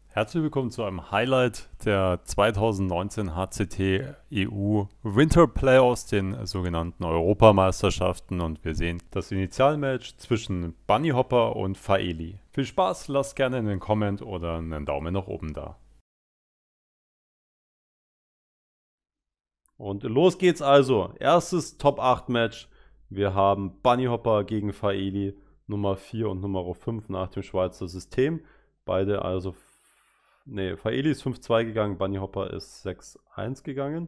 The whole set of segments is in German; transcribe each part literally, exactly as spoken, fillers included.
Herzlich willkommen zu einem Highlight der zweitausendneunzehn H C T E U Winter Playoffs, den sogenannten Europameisterschaften. Und wir sehen das Initialmatch zwischen Bunnyhopper und Faeli. Viel Spaß, lasst gerne einen Comment oder einen Daumen nach oben da. Und los geht's also. Erstes Top acht Match. Wir haben Bunnyhopper gegen Faeli, Nummer vier und Nummer fünf nach dem Schweizer System. Beide also. Ne, Faeli ist fünf zwei gegangen, Bunnyhopper ist sechs eins gegangen.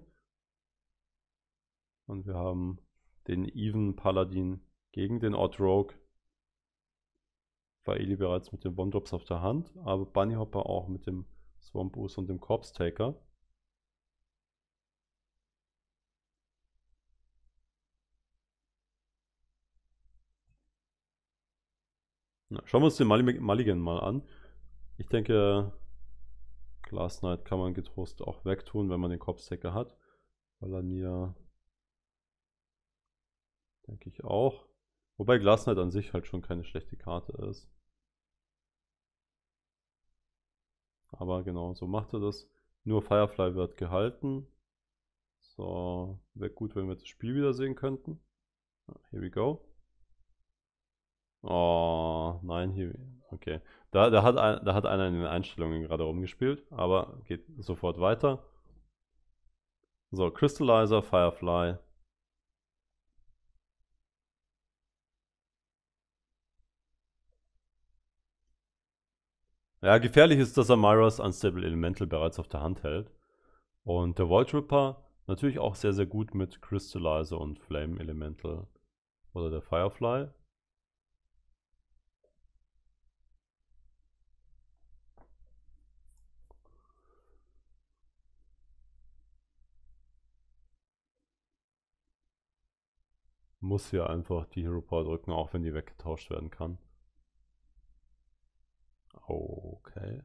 Und wir haben den Even Paladin gegen den Odd Rogue. Faeli bereits mit den One-Drops auf der Hand, aber Bunnyhopper auch mit dem Swamp Ooze und dem Corpse Taker. Na, schauen wir uns den Mulligan mal an. Ich denke, Glass Knight kann man getrost auch wegtun, wenn man den Corpse Taker hat. Valania denke ich auch. Wobei Glass Knight an sich halt schon keine schlechte Karte ist. Aber genau, so macht er das. Nur Firefly wird gehalten. So, wäre gut, wenn wir das Spiel wieder sehen könnten. Here we go. Oh, nein, hier. Okay. Da, da, hat ein, da hat einer in den Einstellungen gerade rumgespielt, aber geht sofort weiter. So, Crystallizer, Firefly. Ja, gefährlich ist, dass er Myra's Unstable Elemental bereits auf der Hand hält. Und der Void Ripper natürlich auch sehr, sehr gut mit Crystallizer und Flame Elemental. Oder der Firefly. Muss hier einfach die Hero Power drücken, auch wenn die weggetauscht werden kann. Okay.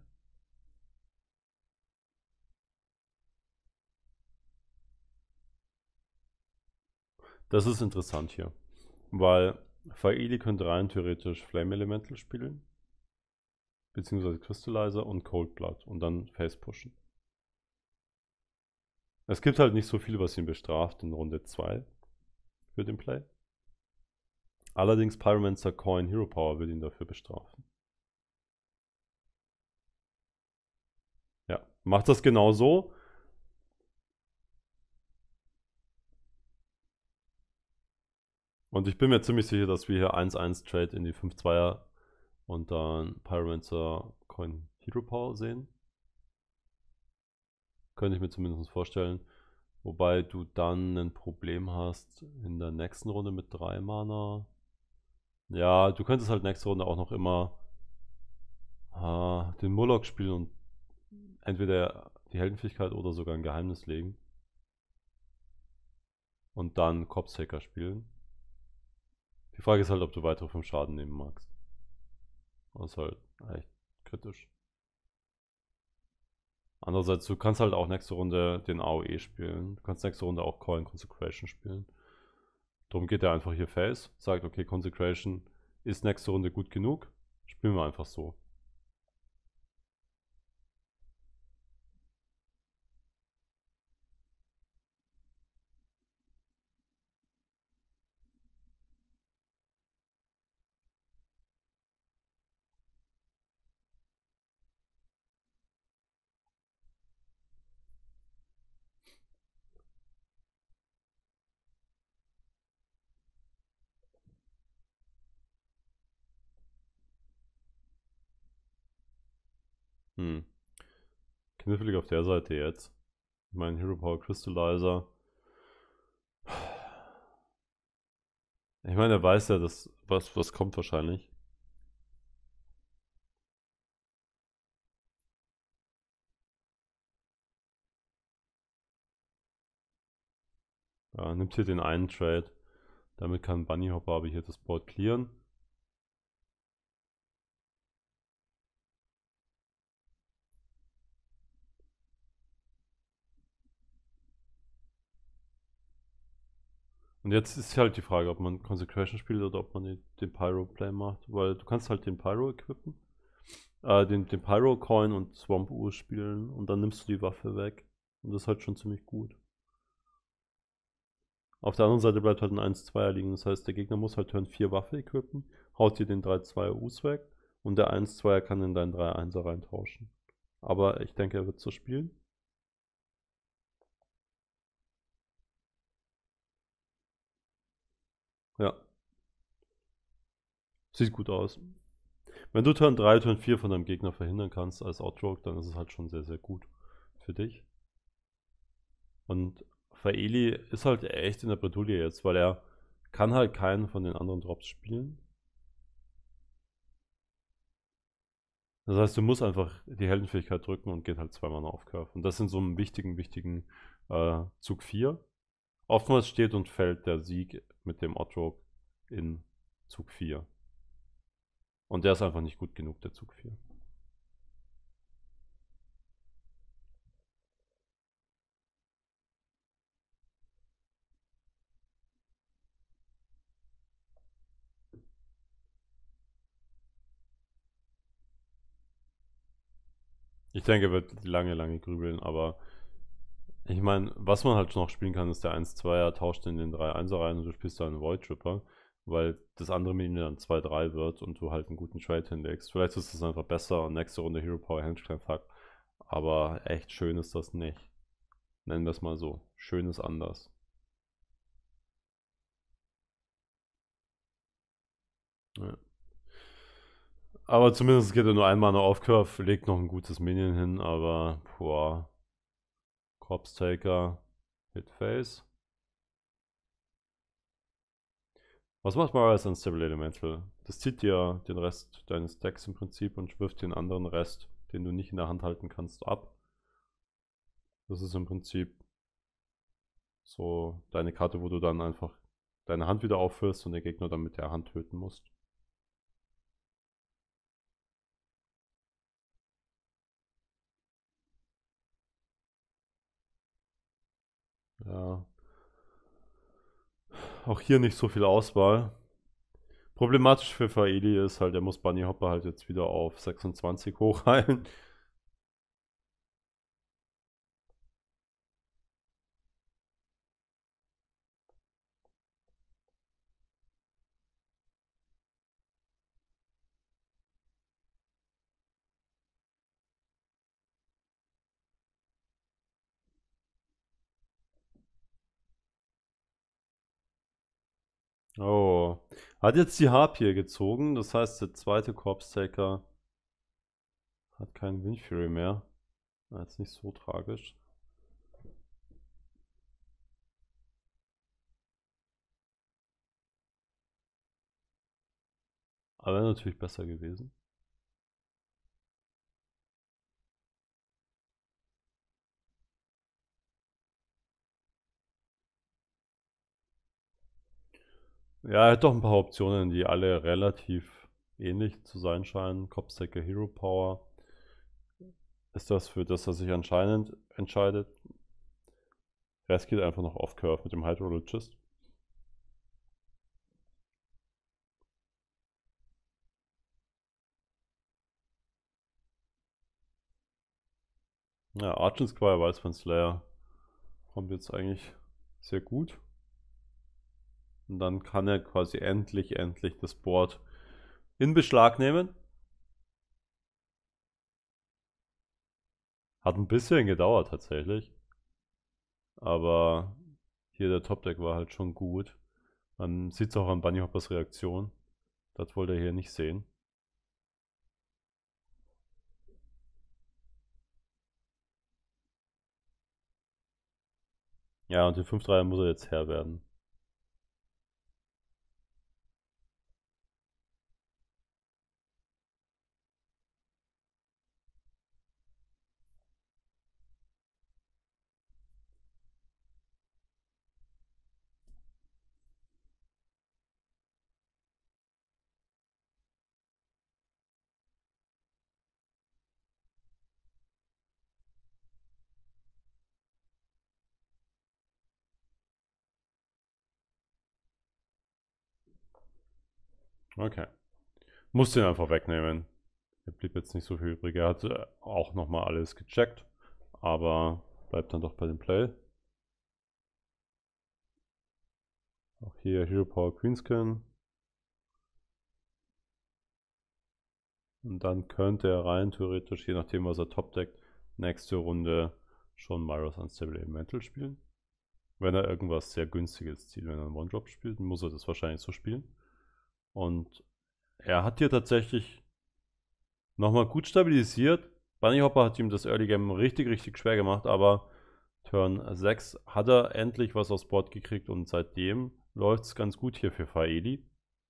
Das ist interessant hier. Weil Faeli könnte rein theoretisch Flame Elemental spielen. Beziehungsweise Crystallizer und Cold Blood und dann Face pushen. Es gibt halt nicht so viel, was ihn bestraft in Runde zwei für den Play. Allerdings Pyromancer Coin Hero Power wird ihn dafür bestrafen. Ja, macht das genau so. Und ich bin mir ziemlich sicher, dass wir hier eins eins Trade in die fünf zweier und dann Pyromancer Coin Hero Power sehen. Könnte ich mir zumindest vorstellen. Wobei du dann ein Problem hast in der nächsten Runde mit drei Mana. Ja, du könntest halt nächste Runde auch noch immer äh, den Murloc spielen und entweder die Heldenfähigkeit oder sogar ein Geheimnis legen. Und dann Corpse Taker spielen. Die Frage ist halt, ob du weitere fünf Schaden nehmen magst. Das ist halt echt kritisch. Andererseits, du kannst halt auch nächste Runde den A O E spielen. Du kannst nächste Runde auch Coin Consecration spielen. Darum geht er einfach hier Face, sagt, okay, Consecration ist nächste Runde gut genug. Spielen wir einfach so. Hm. Knifflig auf der Seite jetzt. Mein Hero Power Crystallizer. Ich meine, er weiß ja, dass was, was kommt wahrscheinlich. Ja, nimmt hier den einen Trade. Damit kann Bunnyhopper aber hier das Board clearen. Und jetzt ist halt die Frage, ob man Consecration spielt oder ob man den, den Pyro-Play macht. Weil du kannst halt den Pyro equippen. äh, den, den Pyro-Coin und Swamp Ur spielen und dann nimmst du die Waffe weg. Und das ist halt schon ziemlich gut. Auf der anderen Seite bleibt halt ein eins zwei liegen. Das heißt, der Gegner muss halt Turn vier Waffe equippen, haut dir den drei zwei Us weg und der eins zwei kann in deinen drei eins reintauschen. Aber ich denke, er wird so spielen. Ja. Sieht gut aus. Wenn du Turn drei, Turn vier von deinem Gegner verhindern kannst als Outrogue, dann ist es halt schon sehr, sehr gut für dich. Und Faeli ist halt echt in der Bredouille jetzt, weil er kann halt keinen von den anderen Drops spielen. Das heißt, du musst einfach die Heldenfähigkeit drücken und geht halt zweimal auf Curve. Und das in so einem wichtigen, wichtigen äh, Zug vier. Oftmals steht und fällt der Sieg mit dem Outrogue in Zug vier. Und der ist einfach nicht gut genug, der Zug vier. Ich denke, er wird lange, lange grübeln, aber ich meine, was man halt noch spielen kann, ist der eins zwei er tauscht in den drei eins rein und du spielst da einen Void Tripper, weil das andere Minion dann zwei drei wird und du halt einen guten Trade hinlegst. Vielleicht ist das einfach besser und nächste Runde Hero Power Handstand Fuck. Aber echt schön ist das nicht. Nennen wir es mal so. Schön ist anders. Ja. Aber zumindest geht er nur einmal eine Off-Curve, legt noch ein gutes Minion hin, aber boah. Corpse Taker, Hit Face. Was macht Mara als Unstable Elemental? Das zieht dir den Rest deines Decks im Prinzip und wirft den anderen Rest, den du nicht in der Hand halten kannst, ab. Das ist im Prinzip so deine Karte, wo du dann einfach deine Hand wieder auffüllst und den Gegner dann mit der Hand töten musst. Ja. Auch hier nicht so viel Auswahl. Problematisch für Faeli ist halt, er muss Bunny Hopper halt jetzt wieder auf sechsundzwanzig hochheilen. Oh. Hat jetzt die Harpie gezogen, das heißt, der zweite Corpse Taker hat keinen Wind Fury mehr. Jetzt nicht so tragisch. Aber wäre natürlich besser gewesen. Ja, er hat doch ein paar Optionen, die alle relativ ähnlich zu sein scheinen. Copstacker Hero Power ist das, für das er sich anscheinend entscheidet. Rest geht einfach noch off-Curve mit dem Hydrologist. Ja, Argent Squire, Weißmann Slayer kommt jetzt eigentlich sehr gut. Und dann kann er quasi endlich, endlich das Board in Beschlag nehmen. Hat ein bisschen gedauert tatsächlich. Aber hier der Top-Deck war halt schon gut. Man sieht es auch an Bunny Hoppers Reaktion. Das wollte er hier nicht sehen. Ja, und den fünf drei muss er jetzt Herr werden. Okay. Muss den einfach wegnehmen. Er blieb jetzt nicht so viel übrig. Er hatte auch nochmal alles gecheckt, aber bleibt dann doch bei dem Play. Auch hier Hero Power Queenskin. Und dann könnte er rein theoretisch, je nachdem was er top deckt, nächste Runde schon Myros Unstable Elemental spielen. Wenn er irgendwas sehr günstiges zieht, wenn er einen One-Drop spielt, muss er das wahrscheinlich so spielen. Und er hat hier tatsächlich nochmal gut stabilisiert. Bunny Hopper hat ihm das Early Game richtig, richtig schwer gemacht, aber Turn sechs hat er endlich was aufs Board gekriegt und seitdem läuft es ganz gut hier für Faeli.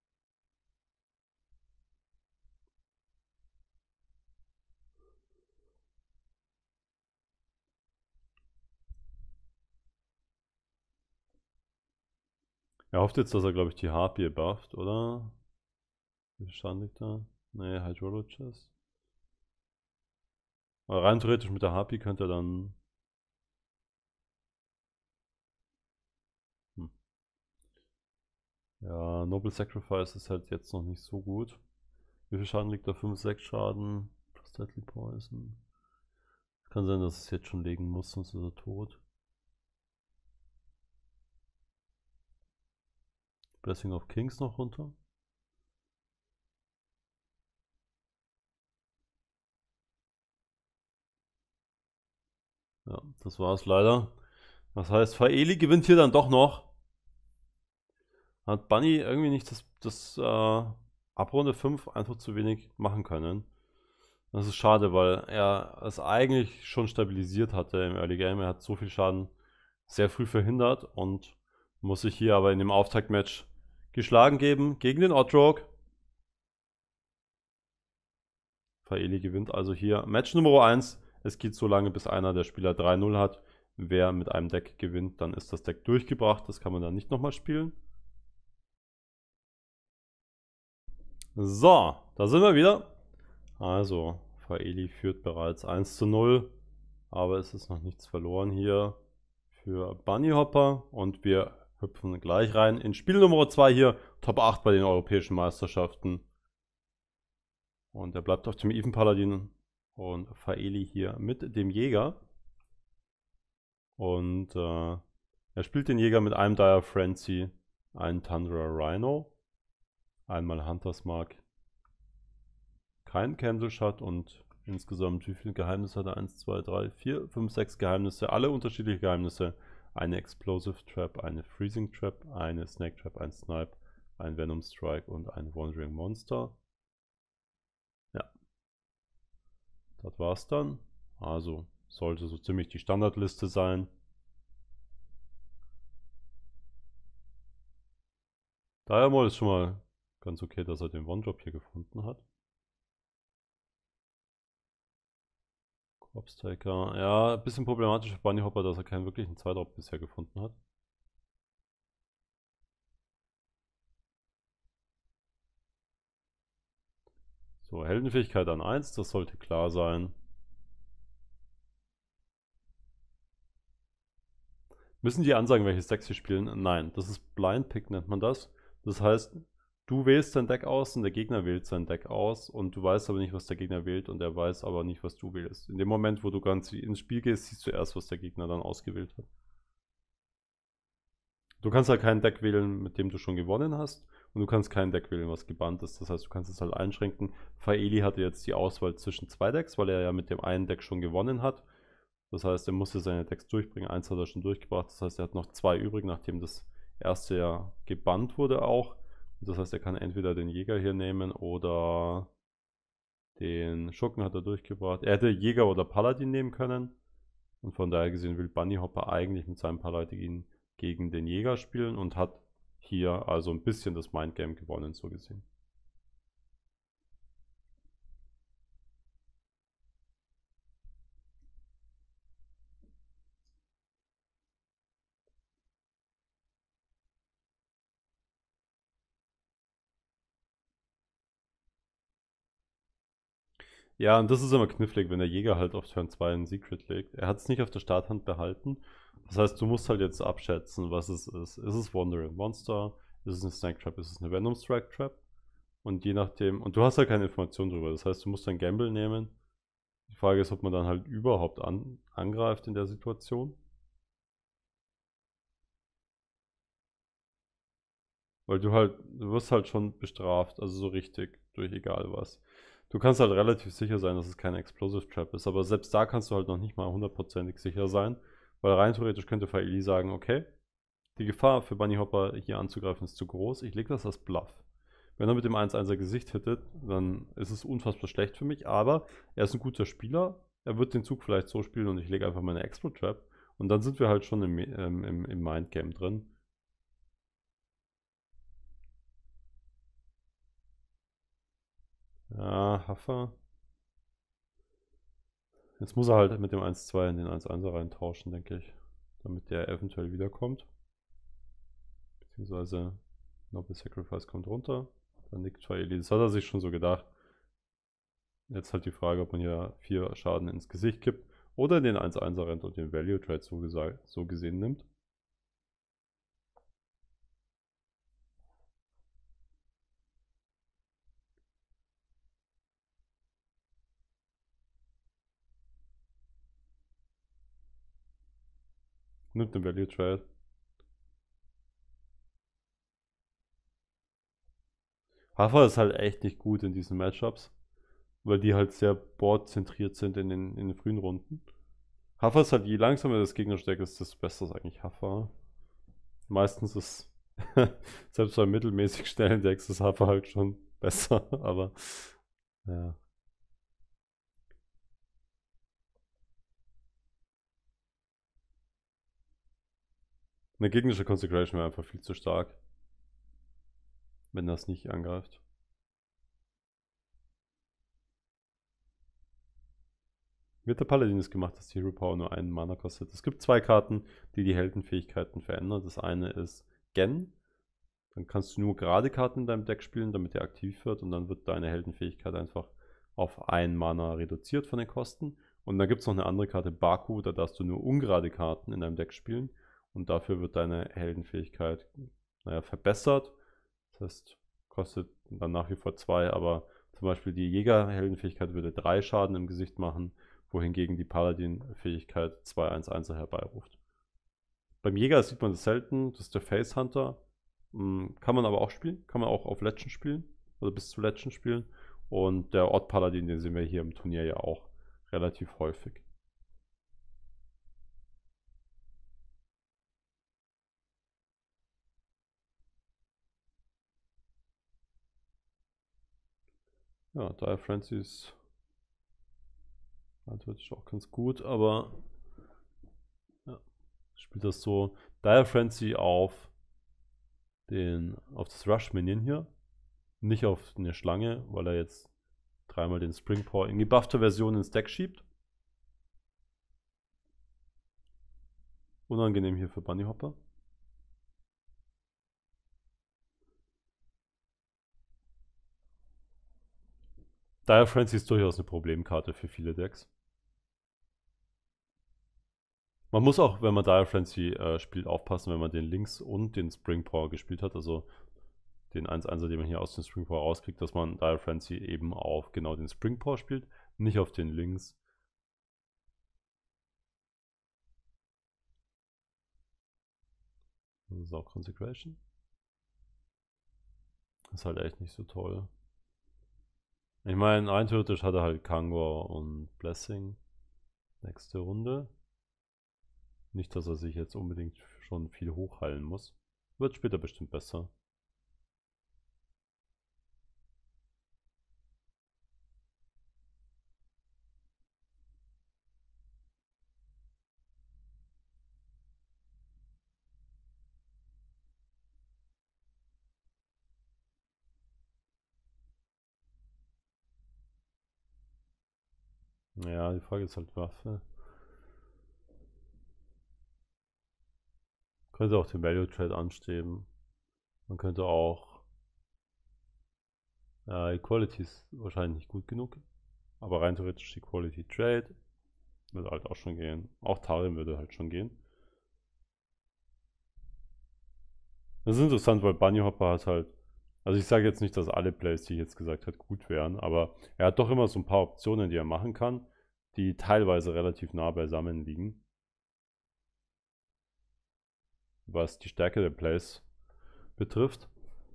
Er hofft jetzt, dass er, glaube ich, die Harpie bufft, oder? Wie viel Schaden liegt da? Ne, Hydrologist. Aber rein theoretisch mit der Harpie könnte er dann... Hm. Ja, Noble Sacrifice ist halt jetzt noch nicht so gut. Wie viel Schaden liegt da? fünf, sechs Schaden. Plus Deadly Poison. Kann sein, dass es jetzt schon legen muss, sonst ist er tot. Blessing of Kings noch runter. Ja, das war's leider. Das heißt, Faeli gewinnt hier dann doch noch. Hat Bunny irgendwie nicht das, das äh, ab Runde fünf einfach zu wenig machen können. Das ist schade, weil er es eigentlich schon stabilisiert hatte im Early Game. Er hat so viel Schaden sehr früh verhindert und muss sich hier aber in dem Auftaktmatch geschlagen geben gegen den Odrogue. Faeli gewinnt also hier Match Nummer eins. Es geht so lange, bis einer der Spieler drei null hat. Wer mit einem Deck gewinnt, dann ist das Deck durchgebracht. Das kann man dann nicht nochmal spielen. So, da sind wir wieder. Also, Faeli führt bereits eins zu null. Aber es ist noch nichts verloren hier für Bunny Hopper. Und wir hüpfen gleich rein in Spiel Nummer zwei hier. Top acht bei den europäischen Meisterschaften. Und er bleibt auf dem Even Paladin. Und Faeli hier mit dem Jäger. Und äh, er spielt den Jäger mit einem Dire Frenzy, einen Tundra Rhino, einmal Hunters Mark, kein Candle Shot und insgesamt wie viele Geheimnisse hat er? eins, zwei, drei, vier, fünf, sechs Geheimnisse, alle unterschiedliche Geheimnisse. Eine Explosive Trap, eine Freezing Trap, eine Snake Trap, ein Snipe, ein Venom Strike und ein Wandering Monster. Ja, das war's dann. Also sollte so ziemlich die Standardliste sein. Diamond ist schon mal ganz okay, dass er den One-Drop hier gefunden hat. Corpse-Taker. Ja, ein bisschen problematisch für Bunny Hopper, dass er keinen wirklichen zwei-Drop bisher gefunden hat. So, Heldenfähigkeit an eins, das sollte klar sein. Müssen die ansagen, welches Deck sie spielen? Nein, das ist Blind Pick, nennt man das. Das heißt, du wählst dein Deck aus und der Gegner wählt sein Deck aus und du weißt aber nicht, was der Gegner wählt und er weiß aber nicht, was du wählst. In dem Moment, wo du ganz ins Spiel gehst, siehst du erst, was der Gegner dann ausgewählt hat. Du kannst halt kein Deck wählen, mit dem du schon gewonnen hast und du kannst kein Deck wählen, was gebannt ist. Das heißt, du kannst es halt einschränken. Faeli hatte jetzt die Auswahl zwischen zwei Decks, weil er ja mit dem einen Deck schon gewonnen hat. Das heißt, er musste seine Decks durchbringen. Eins hat er schon durchgebracht. Das heißt, er hat noch zwei übrig, nachdem das erste ja gebannt wurde auch. Das heißt, er kann entweder den Jäger hier nehmen oder den Schurken hat er durchgebracht. Er hätte Jäger oder Paladin nehmen können. Und von daher gesehen will Bunny Hopper eigentlich mit seinem Paladin gegen den Jäger spielen und hat hier also ein bisschen das Mindgame gewonnen, so gesehen. Ja, und das ist immer knifflig, wenn der Jäger halt auf Turn zwei einen Secret legt. Er hat es nicht auf der Starthand behalten. Das heißt, du musst halt jetzt abschätzen, was es ist. Ist es Wandering Monster? Ist es eine Snake Trap? Ist es eine Venom Strike Trap? Und je nachdem, und du hast halt keine Information drüber. Das heißt, du musst ein Gamble nehmen. Die Frage ist, ob man dann halt überhaupt an, angreift in der Situation. Weil du halt, du wirst halt schon bestraft, also so richtig, durch egal was. Du kannst halt relativ sicher sein, dass es keine Explosive Trap ist, aber selbst da kannst du halt noch nicht mal hundertprozentig sicher sein, weil rein theoretisch könnte Faili sagen, okay, die Gefahr für Bunny Hopper hier anzugreifen ist zu groß, ich lege das als Bluff. Wenn er mit dem eins eins er Gesicht hittet, dann ist es unfassbar schlecht für mich, aber er ist ein guter Spieler, er wird den Zug vielleicht so spielen und ich lege einfach meine Explo Trap und dann sind wir halt schon im, ähm, im, im Mindgame drin. Ja, Haffer. Jetzt muss er halt mit dem eins zwei in den eins eins reintauschen, denke ich. Damit der eventuell wiederkommt. Beziehungsweise Noble Sacrifice kommt runter. Dann nickt Faili. Das hat er sich schon so gedacht. Jetzt halt die Frage, ob man hier vier Schaden ins Gesicht kippt. Oder den eins eins rennt und den Value Trade so, so gesehen nimmt. Nimmt den Value Trade. Hafer ist halt echt nicht gut in diesen Matchups, weil die halt sehr boardzentriert sind in den, in den frühen Runden. Hafer ist halt, je langsamer das Gegnersteck ist, desto besser ist eigentlich Hafer. Meistens ist, selbst bei mittelmäßig schnellen Decks ist Hafer halt schon besser, aber ja. Eine gegnerische Consecration wäre einfach viel zu stark, wenn das nicht angreift. Wie hat der Paladin es gemacht, dass die Hero Power nur einen Mana kostet? Es gibt zwei Karten, die die Heldenfähigkeiten verändern. Das eine ist Gen. Dann kannst du nur gerade Karten in deinem Deck spielen, damit der aktiv wird. Und dann wird deine Heldenfähigkeit einfach auf ein Mana reduziert von den Kosten. Und dann gibt es noch eine andere Karte, Baku. Da darfst du nur ungerade Karten in deinem Deck spielen. Und dafür wird deine Heldenfähigkeit, naja, verbessert. Das heißt, kostet dann nach wie vor zwei. Aber zum Beispiel die Jäger-Heldenfähigkeit würde drei Schaden im Gesicht machen, wohingegen die Paladin-Fähigkeit zwei eins eins herbeiruft. Beim Jäger sieht man das selten, das ist der Face Hunter. Kann man aber auch spielen, kann man auch auf Legend spielen, oder bis zu Legend spielen. Und der Odd Paladin, den sehen wir hier im Turnier ja auch relativ häufig. Ja, Dire Frenzy ist natürlich auch ganz gut, aber ja, spielt das so. Dire Frenzy auf den, auf das Rush Minion hier. Nicht auf eine Schlange, weil er jetzt dreimal den Spring Paw in gebuffter Version ins Deck schiebt. Unangenehm hier für Bunny Hopper. Dire Frenzy ist durchaus eine Problemkarte für viele Decks. Man muss auch, wenn man Dire Frenzy äh, spielt, aufpassen, wenn man den Links und den Spring Paw gespielt hat, also den eins einser, den man hier aus dem Spring Paw rauskriegt, dass man Dire Frenzy eben auf genau den Spring Paw spielt, nicht auf den Links. Das ist auch Consecration. Das ist halt echt nicht so toll. Ich meine, rein theoretisch hat er halt Kangor und Blessing. Nächste Runde. Nicht, dass er sich jetzt unbedingt schon viel hochheilen muss. Wird später bestimmt besser. Ja, die Frage ist halt Waffe. Man könnte auch den Value Trade anstreben. Man könnte auch. Äh, Equality ist wahrscheinlich nicht gut genug. Aber rein theoretisch Equality Trade würde halt auch schon gehen. Auch Tarim würde halt schon gehen. Das ist interessant, weil Bunny Hopper hat halt Also ich sage jetzt nicht, dass alle Plays, die ich jetzt gesagt habe, gut wären, aber er hat doch immer so ein paar Optionen, die er machen kann, die teilweise relativ nah beisammen liegen. Was die Stärke der Plays betrifft.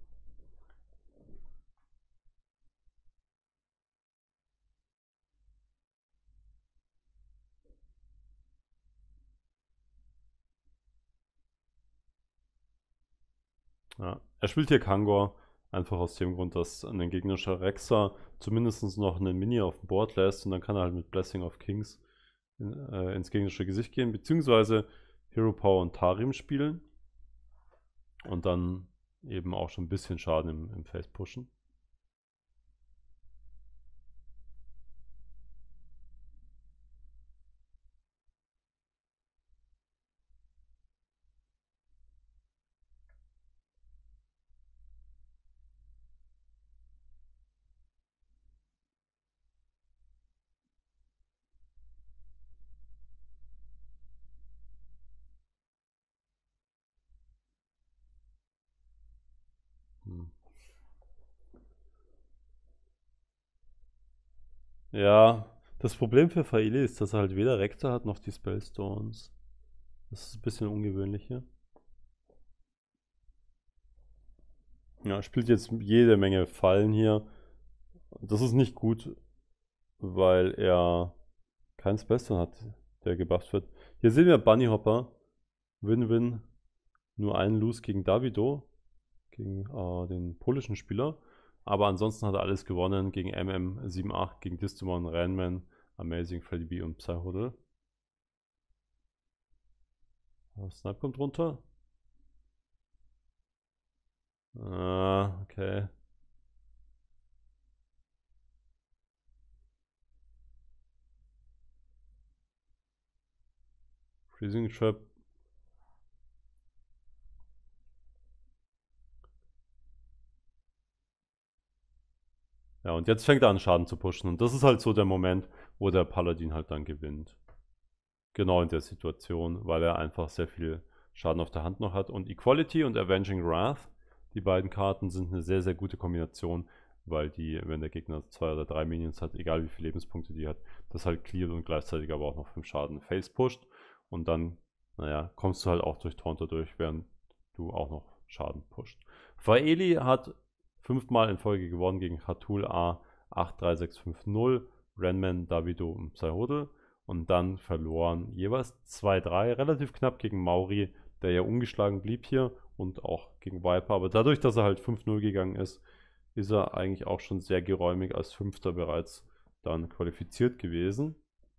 Ja. Er spielt hier Kangor, einfach aus dem Grund, dass ein gegnerischer Rexer zumindest noch einen Mini auf dem Board lässt und dann kann er halt mit Blessing of Kings in, äh, ins gegnerische Gesicht gehen, beziehungsweise Hero Power und Tarim spielen und dann eben auch schon ein bisschen Schaden im, im Face pushen. Hm. Ja, das Problem für Faili ist, dass er halt weder Rektor hat noch die Spellstones. Das ist ein bisschen ungewöhnlich hier. Ja, er spielt jetzt jede Menge Fallen hier. Das ist nicht gut, weil er keinen Spellstone hat, der gebufft wird. Hier sehen wir Bunny Hopper. Win-Win. Nur ein Lose gegen Davido. Gegen äh, den polischen Spieler. Aber ansonsten hat er alles gewonnen gegen M M sieben acht, gegen Distamon, Ranman, Amazing, Freddy B und Psyhodl. Snipe kommt runter. Ah, okay. Freezing Trap. Ja, und jetzt fängt er an Schaden zu pushen. Und das ist halt so der Moment, wo der Paladin halt dann gewinnt. Genau in der Situation, weil er einfach sehr viel Schaden auf der Hand noch hat. Und Equality und Avenging Wrath, die beiden Karten, sind eine sehr, sehr gute Kombination, weil die, wenn der Gegner zwei oder drei Minions hat, egal wie viele Lebenspunkte die hat, das halt cleart und gleichzeitig aber auch noch fünf Schaden Face pusht. Und dann, naja, kommst du halt auch durch Taunter durch, während du auch noch Schaden pusht. Faeli hat fünfmal in Folge gewonnen gegen Khatul A acht drei sechs fünf null, Renman, Davido und Psyhodl. Und dann verloren jeweils zwei drei, relativ knapp gegen Mauri, der ja ungeschlagen blieb hier, und auch gegen Viper. Aber dadurch, dass er halt fünf null gegangen ist, ist er eigentlich auch schon sehr geräumig als Fünfter bereits dann qualifiziert gewesen.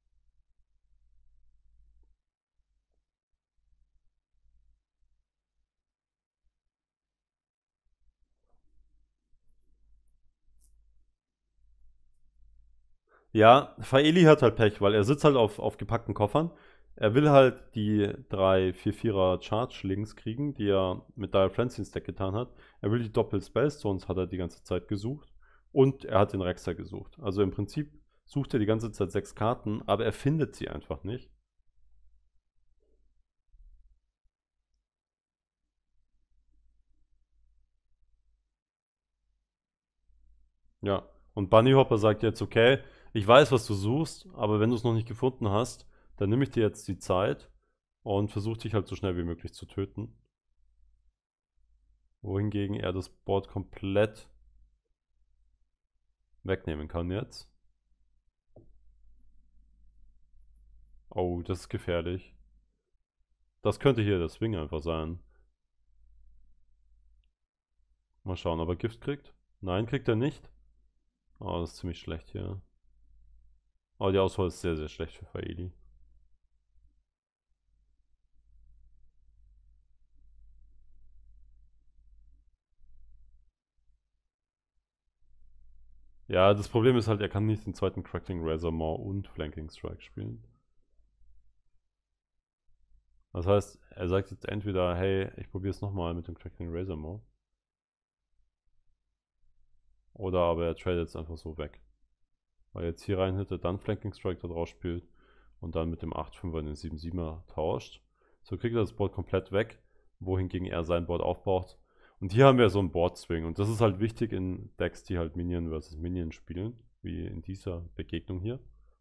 Ja, Faeli hat halt Pech, weil er sitzt halt auf, auf gepackten Koffern. Er will halt die drei vier vierer Charge Links kriegen, die er mit Dire Frenzy ins Deck getan hat. Er will die Doppel Spellstones, hat er die ganze Zeit gesucht. Und er hat den Rexer gesucht. Also im Prinzip sucht er die ganze Zeit sechs Karten, aber er findet sie einfach nicht. Ja, und Bunny Hopper sagt jetzt, okay, ich weiß, was du suchst, aber wenn du es noch nicht gefunden hast, dann nehme ich dir jetzt die Zeit und versuche dich halt so schnell wie möglich zu töten. Wohingegen er das Board komplett wegnehmen kann jetzt. Oh, das ist gefährlich. Das könnte hier der Swing einfach sein. Mal schauen, ob er Gift kriegt. Nein, kriegt er nicht. Oh, das ist ziemlich schlecht hier. Oh, die Auswahl ist sehr, sehr schlecht für Faeli. Ja, das Problem ist halt, er kann nicht den zweiten Crackling Razor Maw und Flanking Strike spielen. Das heißt, er sagt jetzt entweder, hey, ich probiere es nochmal mit dem Crackling Razor Maw. Oder aber er tradet jetzt einfach so weg. Weil er jetzt hier rein hätte, dann Flanking Strike da drauf spielt und dann mit dem acht fünfer in den sieben siebener tauscht. So kriegt er das Board komplett weg, wohingegen er sein Board aufbaut. Und hier haben wir so einen Board Swing. Und das ist halt wichtig in Decks, die halt Minion versus Minion spielen. Wie in dieser Begegnung hier.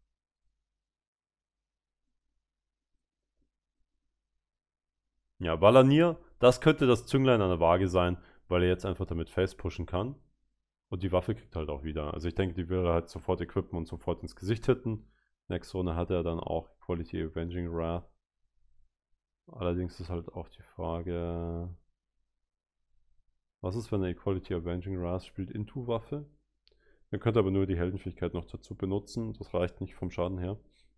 Ja, Valanier, das könnte das Zünglein an der Waage sein, weil er jetzt einfach damit face pushen kann. Und die Waffe kriegt halt auch wieder. Also ich denke, die will er halt sofort equippen und sofort ins Gesicht hitten. Nächste Runde hat er dann auch Quality Avenging Wrath. Allerdings ist halt auch die Frage, was ist, wenn er Equality Avenging Wrath spielt into Waffe? Er könnte aber nur die Heldenfähigkeit noch dazu benutzen. Das reicht nicht vom Schaden her.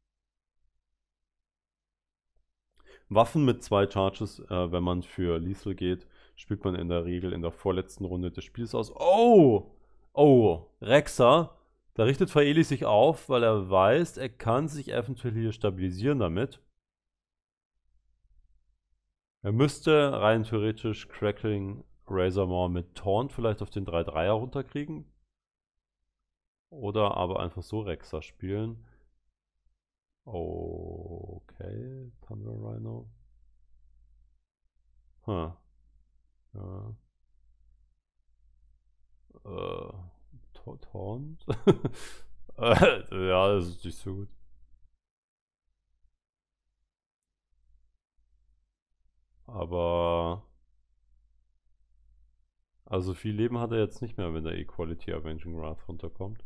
Waffen mit zwei Charges, äh, wenn man für Lethal geht, spielt man in der Regel in der vorletzten Runde des Spiels aus. Oh! Oh! Rexa! Da richtet Faeli sich auf, weil er weiß, er kann sich eventuell hier stabilisieren damit. Er müsste rein theoretisch Crackling Razormaw mit Taunt vielleicht auf den drei dreier runterkriegen. Oder aber einfach so Rexa spielen. Okay, Thunder Rhino. Huh. Ja. Äh, Taunt? äh, ja, das ist nicht so gut. Aber also viel Leben hat er jetzt nicht mehr, wenn der Equality Avenging Wrath runterkommt.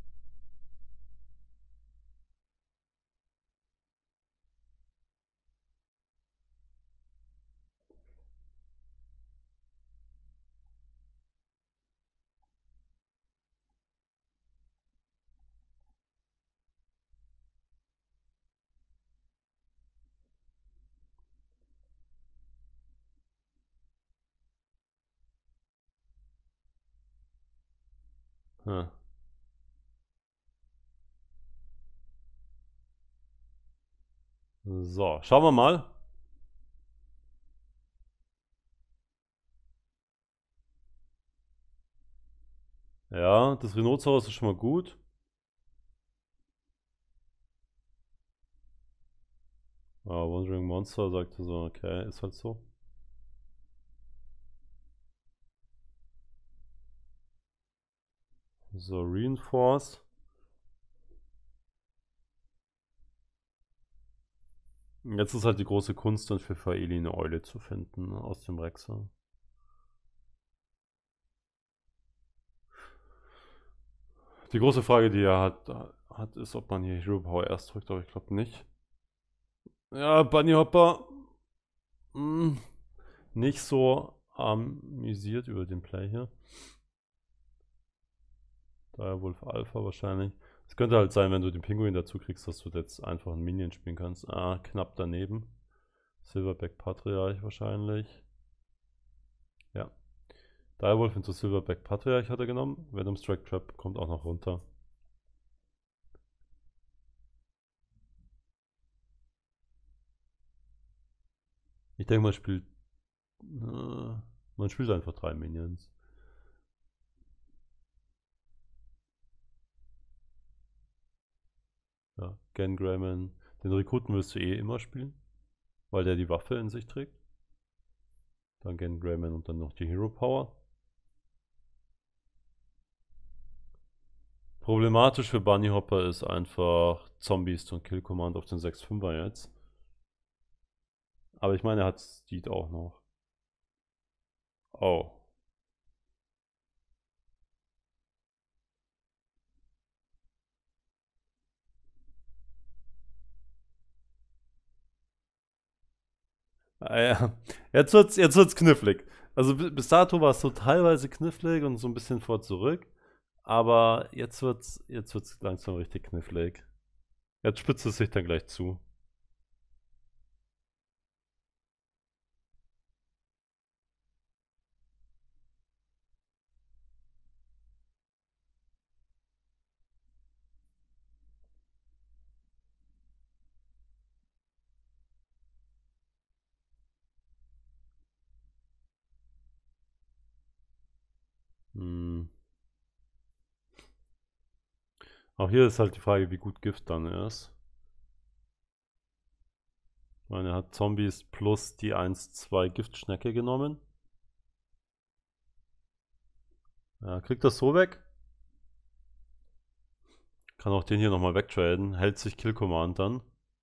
Hm. So, schauen wir mal. Ja, das Rhinoceros ist schon mal gut. Ah, Wandering Monster sagte so, okay, ist halt so. So, Reinforce. Jetzt ist halt die große Kunst, dann für Faeli eine Eule zu finden aus dem Rexa. Die große Frage, die er hat, hat ist, ob man hier Hero Power erst drückt, aber ich glaube nicht. Ja, Bunny Hopper. Mh, nicht so amüsiert über den Play hier. Direwolf Alpha wahrscheinlich. Es könnte halt sein, wenn du den Pinguin dazu kriegst, dass du jetzt einfach einen Minion spielen kannst. Ah, knapp daneben. Silverback Patriarch wahrscheinlich. Ja. Direwolf into Silverback Patriarch hat er genommen. Venom Strike Trap kommt auch noch runter. Ich denke, man spielt. Äh, man spielt einfach drei Minions. Ja, Gengraman. Den Rekruten willst du eh immer spielen, weil der die Waffe in sich trägt. Dann Gengraman und dann noch die Hero Power. Problematisch für Bunny Hopper ist einfach Zombies und Kill Command auf den sechs fünfer jetzt. Aber ich meine, er hat Steed auch noch. Oh. Ah, ja. Jetzt wird's, jetzt wird's knifflig. Also bis dato war es so teilweise knifflig und so ein bisschen vor zurück. Aber jetzt wird's, jetzt wird's langsam richtig knifflig. Jetzt spitzt es sich dann gleich zu. Hm. Auch hier ist halt die Frage, wie gut Gift dann ist. Ich meine, er hat Zombies plus die eins zwei Giftschnecke genommen. Ja, kriegt das so weg. Kann auch den hier nochmal wegtraden. Hält sich Kill Command dann.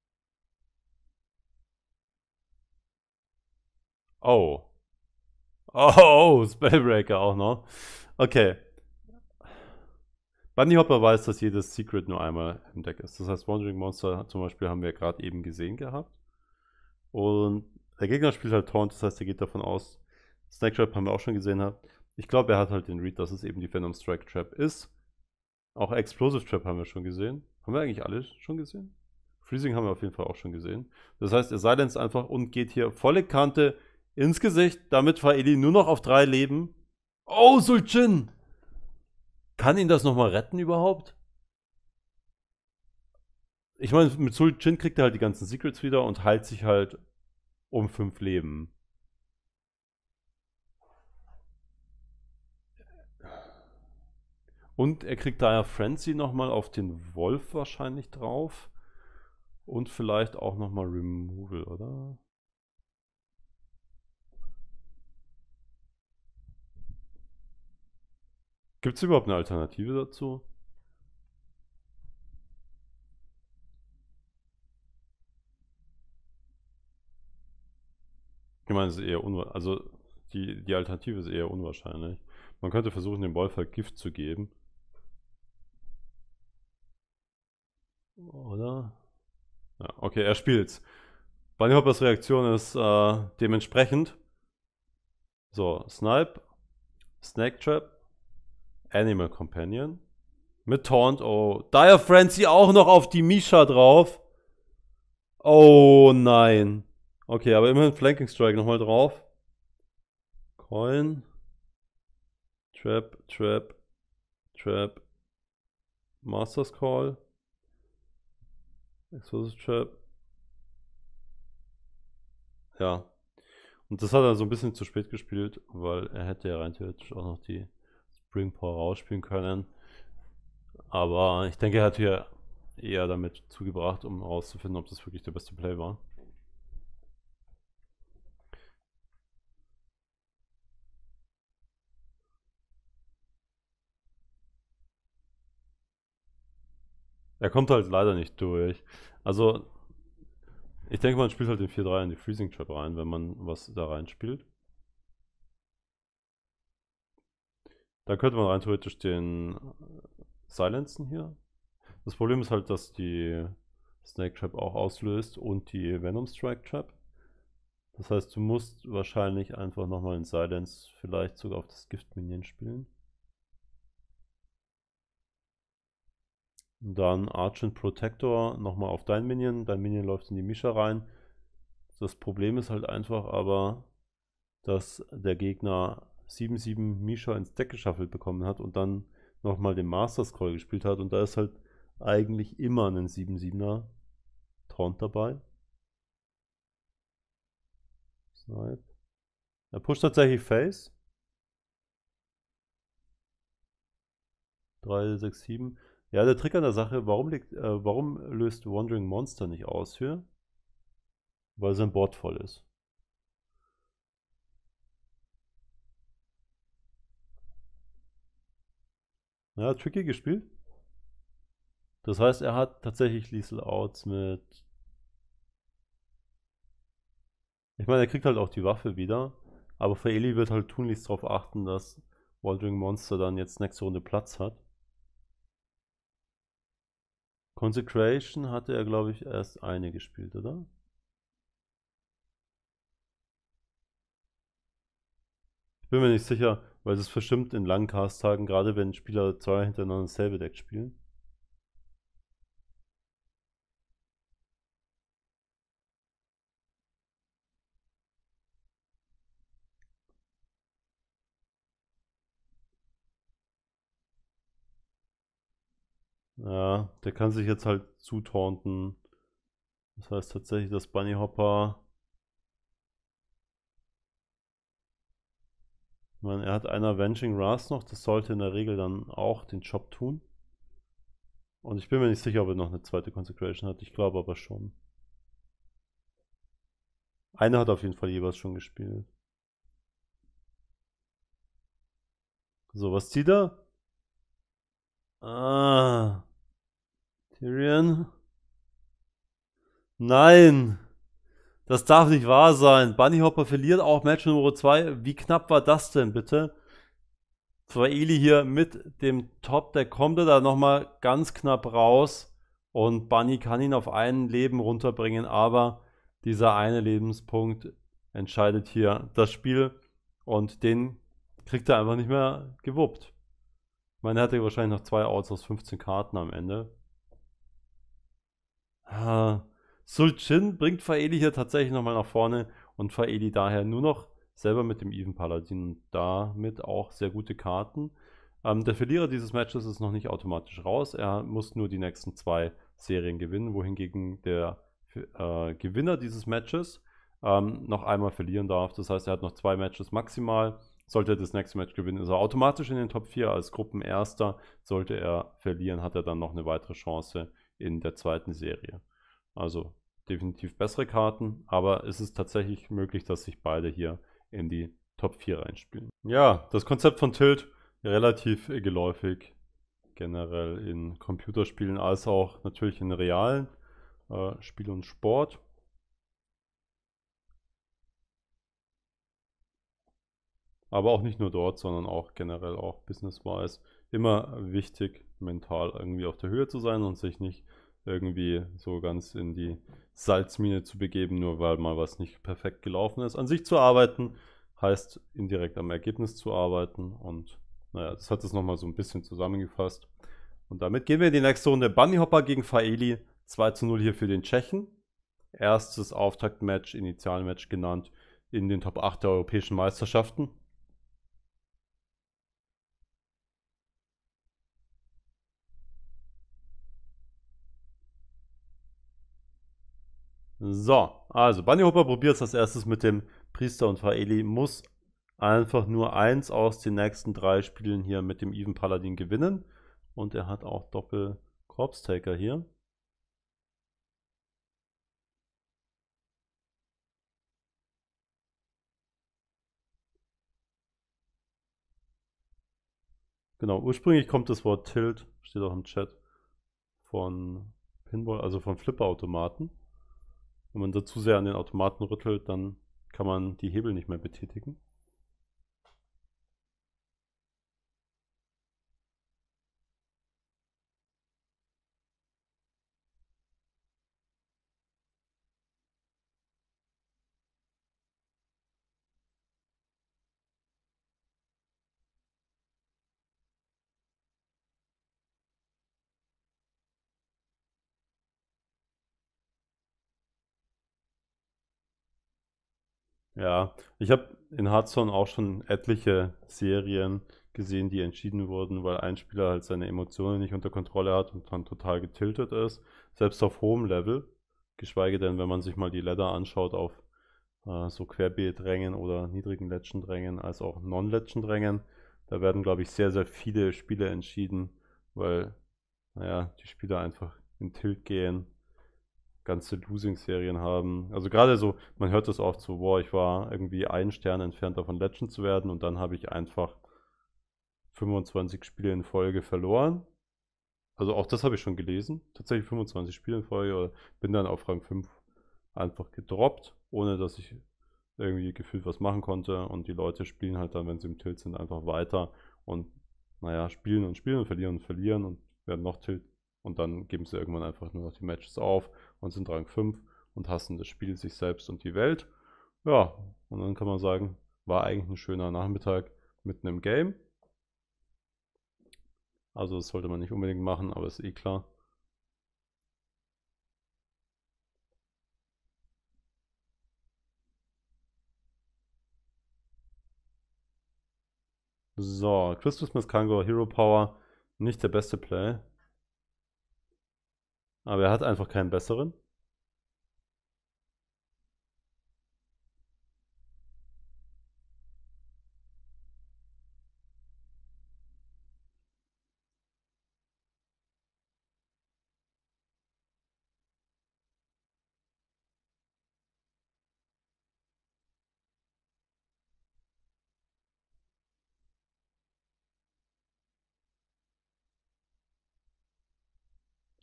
Oh. Oh, Spellbreaker auch noch. Okay. Bunny Hopper weiß, dass jedes Secret nur einmal im Deck ist. Das heißt, Wandering Monster zum Beispiel haben wir gerade eben gesehen gehabt. Und der Gegner spielt halt Taunt, das heißt, er geht davon aus, Snake Trap haben wir auch schon gesehen. Hat. Ich glaube, er hat halt den Read, dass es eben die Venom Strike Trap ist. Auch Explosive Trap haben wir schon gesehen. Haben wir eigentlich alle schon gesehen? Freezing haben wir auf jeden Fall auch schon gesehen. Das heißt, er silenzt einfach und geht hier volle Kante ins Gesicht. Damit Faeli nur noch auf drei Leben. Oh, Sulchin! Kann ihn das nochmal retten überhaupt? Ich meine, mit Sulchin kriegt er halt die ganzen Secrets wieder und heilt sich halt um fünf Leben. Und er kriegt daher Frenzy nochmal auf den Wolf wahrscheinlich drauf. Und vielleicht auch nochmal Removal, oder? Gibt es überhaupt eine Alternative dazu? Ich meine, es ist eher unwahrscheinlich. Also die, die Alternative ist eher unwahrscheinlich. Man könnte versuchen, dem Wolf halt Gift zu geben. Oder? Ja, okay, er spielt's. Bunny Hoppers Reaktion ist äh, dementsprechend. So, Snipe, Snake Trap, Animal Companion. Mit Taunt, oh. Dire Frenzy auch noch auf die Misha drauf. Oh nein. Okay, aber immerhin Flanking Strike nochmal drauf. Coin. Trap, Trap, Trap. Master's Call. Explosive Trap. Ja. Und das hat er so ein bisschen zu spät gespielt, weil er hätte ja rein theoretisch auch noch die Spring Power rausspielen können. Aber ich denke, er hat hier eher damit zugebracht, um herauszufinden, ob das wirklich der beste Play war. Er kommt halt leider nicht durch. Also, ich denke, man spielt halt den vier drei in die Freezing Trap rein, wenn man was da reinspielt. Da könnte man rein theoretisch den silenzen hier. Das Problem ist halt, dass die Snake Trap auch auslöst und die Venom Strike Trap. Das heißt, du musst wahrscheinlich einfach nochmal in Silence vielleicht sogar auf das Gift Minion spielen. Dann Argent Protector nochmal auf dein Minion. Dein Minion läuft in die Misha rein. Das Problem ist halt einfach aber, dass der Gegner sieben sieben Misha ins Deck geschaffelt bekommen hat und dann nochmal den Master Scroll gespielt hat. Und da ist halt eigentlich immer ein sieben siebener Taunt dabei. Snipe. Er pusht tatsächlich Face. drei, sechs, sieben. Ja, der Trick an der Sache, warum, liegt, äh, warum löst Wandering Monster nicht aus hier? Weil sein Board voll ist. Ja, tricky gespielt. Das heißt, er hat tatsächlich Lethal Outs mit. Ich meine, er kriegt halt auch die Waffe wieder. Aber für Eli wird halt tunlichst darauf achten, dass Wandering Monster dann jetzt nächste Runde Platz hat. Consecration hatte er, glaube ich, erst eine gespielt, oder? Ich bin mir nicht sicher, weil es verstimmt in langen Cast-Tagen, gerade wenn Spieler zwei hintereinander dasselbe Deck spielen. Ja, der kann sich jetzt halt zutaunten. Das heißt tatsächlich, dass Bunny Hopper. Ich meine, er hat einen Avenging Wrath noch, das sollte in der Regel dann auch den Job tun. Und ich bin mir nicht sicher, ob er noch eine zweite Consecration hat. Ich glaube aber schon. Eine hat auf jeden Fall jeweils schon gespielt. So, was zieht er? Ah. Tyrion? Nein! Das darf nicht wahr sein. Bunny Hopper verliert auch Match Nummer zwei. Wie knapp war das denn, bitte? Eli hier mit dem Top, der kommt da nochmal ganz knapp raus. Und Bunny kann ihn auf ein Leben runterbringen, aber dieser eine Lebenspunkt entscheidet hier das Spiel. Und den kriegt er einfach nicht mehr gewuppt. Ich meine, er hatte wahrscheinlich noch zwei Outs aus fünfzehn Karten am Ende. Ah, Sul'Jin bringt Faeli hier tatsächlich nochmal nach vorne und Faeli daher nur noch selber mit dem Even Paladin und damit auch sehr gute Karten. Ähm, der Verlierer dieses Matches ist noch nicht automatisch raus. Er muss nur die nächsten zwei Serien gewinnen, wohingegen der äh, Gewinner dieses Matches ähm, noch einmal verlieren darf. Das heißt, er hat noch zwei Matches maximal. Sollte er das nächste Match gewinnen, ist er automatisch in den Top vier als Gruppenerster. Sollte er verlieren, hat er dann noch eine weitere Chance in der zweiten Serie. Also definitiv bessere Karten, aber es ist tatsächlich möglich, dass sich beide hier in die Top vier reinspielen. Ja, das Konzept von Tilt relativ geläufig, generell in Computerspielen als auch natürlich in realen äh, Spiel und Sport. Aber auch nicht nur dort, sondern auch generell auch business-wise. Immer wichtig, mental irgendwie auf der Höhe zu sein und sich nicht irgendwie so ganz in die Salzmine zu begeben, nur weil mal was nicht perfekt gelaufen ist. An sich zu arbeiten heißt indirekt am Ergebnis zu arbeiten und naja, das hat es nochmal so ein bisschen zusammengefasst. Und damit gehen wir in die nächste Runde. Bunny Hopper gegen Faeli. zwei zu null hier für den Tschechen. Erstes Auftaktmatch, Initialmatch genannt, in den Top acht der europäischen Meisterschaften. So, also Bunny Hopper probiert es als erstes mit dem Priester und Faeli, muss einfach nur eins aus den nächsten drei Spielen hier mit dem Even Paladin gewinnen. Und er hat auch Doppel Corpse Taker hier. Genau, ursprünglich kommt das Wort Tilt, steht auch im Chat, von Pinball, also von Flipperautomaten. Wenn man da zu sehr an den Automaten rüttelt, dann kann man die Hebel nicht mehr betätigen. Ja, ich habe in Hearthstone auch schon etliche Serien gesehen, die entschieden wurden, weil ein Spieler halt seine Emotionen nicht unter Kontrolle hat und dann total getiltet ist. Selbst auf hohem Level. Geschweige denn, wenn man sich mal die Ladder anschaut auf äh, so Querbeet-Rängen oder niedrigen Legend-Rängen, als auch Non-Legend-Rängen. Da werden, glaube ich, sehr, sehr viele Spiele entschieden, weil, naja, die Spieler einfach in Tilt gehen, ganze Losing-Serien haben. Also gerade so, man hört das oft so, boah, ich war irgendwie einen Stern entfernt davon Legend zu werden und dann habe ich einfach fünfundzwanzig Spiele in Folge verloren. Also auch das habe ich schon gelesen. Tatsächlich fünfundzwanzig Spiele in Folge. Bin dann auf Rang fünf einfach gedroppt, ohne dass ich irgendwie gefühlt was machen konnte. Und die Leute spielen halt dann, wenn sie im Tilt sind, einfach weiter und naja, spielen und spielen und verlieren und verlieren und werden noch Tilt. Und dann geben sie irgendwann einfach nur noch die Matches auf und sind Rang fünf und hassen das Spiel, sich selbst und die Welt. Ja, und dann kann man sagen, war eigentlich ein schöner Nachmittag mitten im Game. Also das sollte man nicht unbedingt machen, aber ist eh klar. So, Christus Miskango, Hero Power, nicht der beste Play. Aber er hat einfach keinen besseren.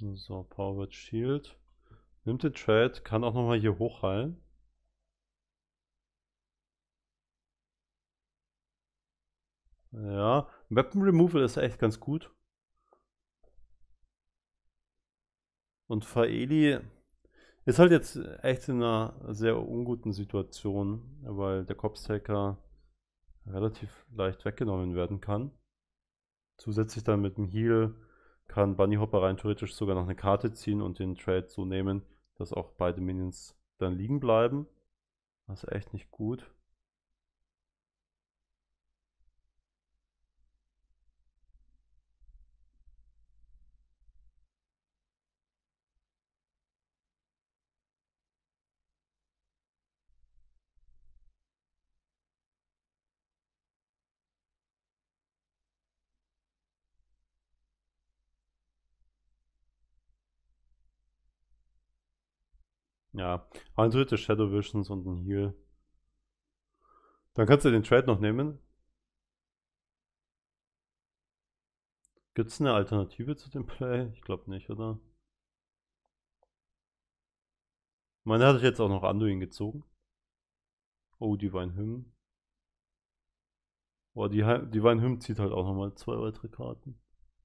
So, Powered Shield. Nimmt den Trade, kann auch nochmal hier hochheilen. Ja, Weapon Removal ist echt ganz gut. Und Faeli ist halt jetzt echt in einer sehr unguten Situation, weil der Copstaker relativ leicht weggenommen werden kann. Zusätzlich dann mit dem Heal kann Bunny Hopper rein theoretisch sogar noch eine Karte ziehen und den Trade so nehmen, dass auch beide Minions dann liegen bleiben. Das ist echt nicht gut. Ja, rein theoretisch Shadow Visions und ein Heal. Dann kannst du den Trade noch nehmen. Gibt es eine Alternative zu dem Play? Ich glaube nicht, oder? Meine hatte ich jetzt auch noch Anduin gezogen. Oh, Divine Hymn. Oh, die Divine Hymn zieht halt auch nochmal zwei weitere Karten.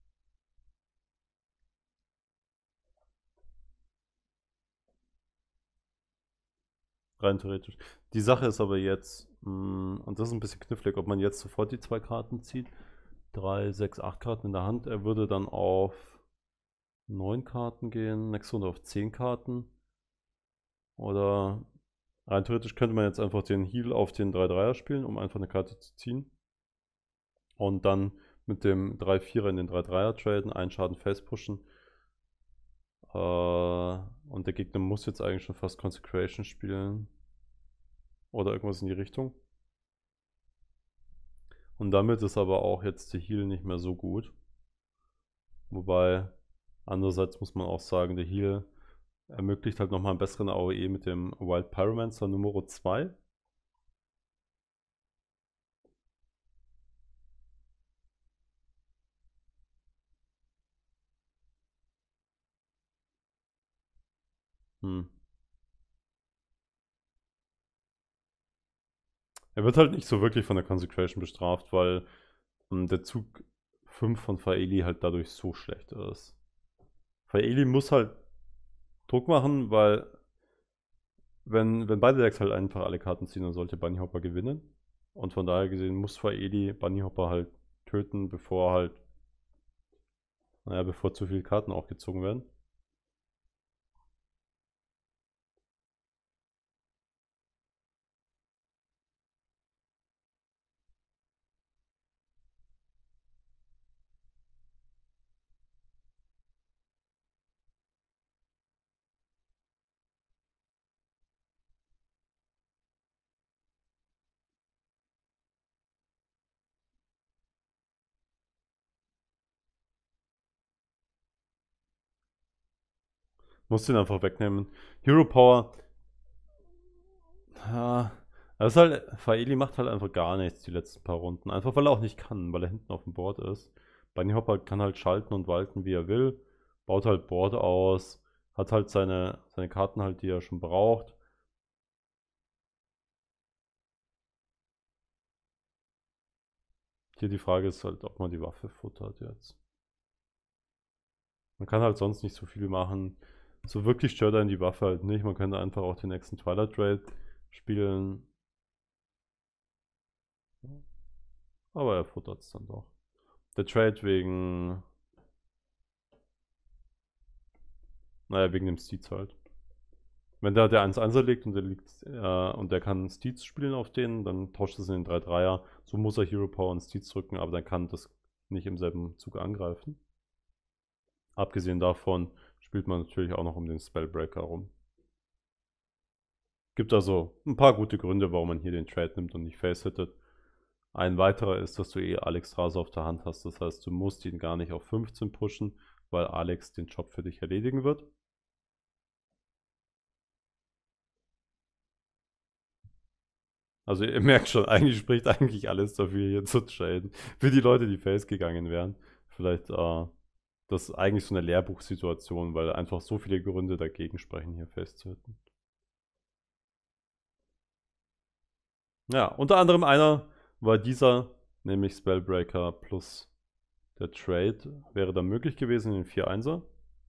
Rein theoretisch. Die Sache ist aber jetzt, mh, und das ist ein bisschen knifflig, ob man jetzt sofort die zwei Karten zieht. Drei, sechs, acht Karten in der Hand. Er würde dann auf neun Karten gehen, nächste Runde auf zehn Karten. Oder rein theoretisch könnte man jetzt einfach den Heal auf den drei Dreier spielen, um einfach eine Karte zu ziehen. Und dann mit dem drei Vierer in den drei Dreier traden, einen Schaden face pushen. Äh, und der Gegner muss jetzt eigentlich schon fast Consecration spielen. Oder irgendwas in die Richtung. Und damit ist aber auch jetzt der Heal nicht mehr so gut. Wobei, andererseits muss man auch sagen, der Heal ermöglicht halt nochmal einen besseren A O E mit dem Wild Pyromancer Nummer zwei. Hm. Er wird halt nicht so wirklich von der Consecration bestraft, weil um, der Zug fünf von Faeli halt dadurch so schlecht ist. Faeli muss halt Druck machen, weil wenn, wenn beide Decks halt einfach alle Karten ziehen, dann sollte Bunny Hopper gewinnen. Und von daher gesehen muss Faeli Bunny Hopper halt töten, bevor halt, naja, bevor zu viele Karten auch gezogen werden. Muss den einfach wegnehmen. Hero Power. Ja, das ist halt, Faeli macht halt einfach gar nichts die letzten paar Runden. Einfach weil er auch nicht kann, weil er hinten auf dem Board ist. Bunny Hopper kann halt schalten und walten, wie er will. Baut halt Board aus. Hat halt seine, seine Karten halt, die er schon braucht. Hier die Frage ist halt, ob man die Waffe futtert jetzt. Man kann halt sonst nicht so viel machen. So wirklich stört einen die Waffe halt nicht. Man könnte einfach auch den nächsten Twilight Raid spielen. Aber er futtert es dann doch. Der Trade wegen. Naja, wegen dem Steeds halt. Wenn der der eins eins liegt und der liegt äh, und der kann Steeds spielen auf den, dann tauscht es in den drei Dreier. So muss er Hero Power und Steeds drücken, aber dann kann das nicht im selben Zug angreifen. Abgesehen davon spielt man natürlich auch noch um den Spellbreaker rum. Gibt also ein paar gute Gründe, warum man hier den Trade nimmt und nicht face-hittet. Ein weiterer ist, dass du eh Alex Rase auf der Hand hast. Das heißt, du musst ihn gar nicht auf fünfzehn pushen, weil Alex den Job für dich erledigen wird. Also ihr merkt schon, eigentlich spricht eigentlich alles dafür, hier zu traden. Für die Leute, die face gegangen wären. Vielleicht, äh, das ist eigentlich so eine Lehrbuchsituation, weil einfach so viele Gründe dagegen sprechen, hier festzuhalten. Ja, unter anderem einer war dieser, nämlich Spellbreaker plus der Trade wäre dann möglich gewesen in den vier Einser.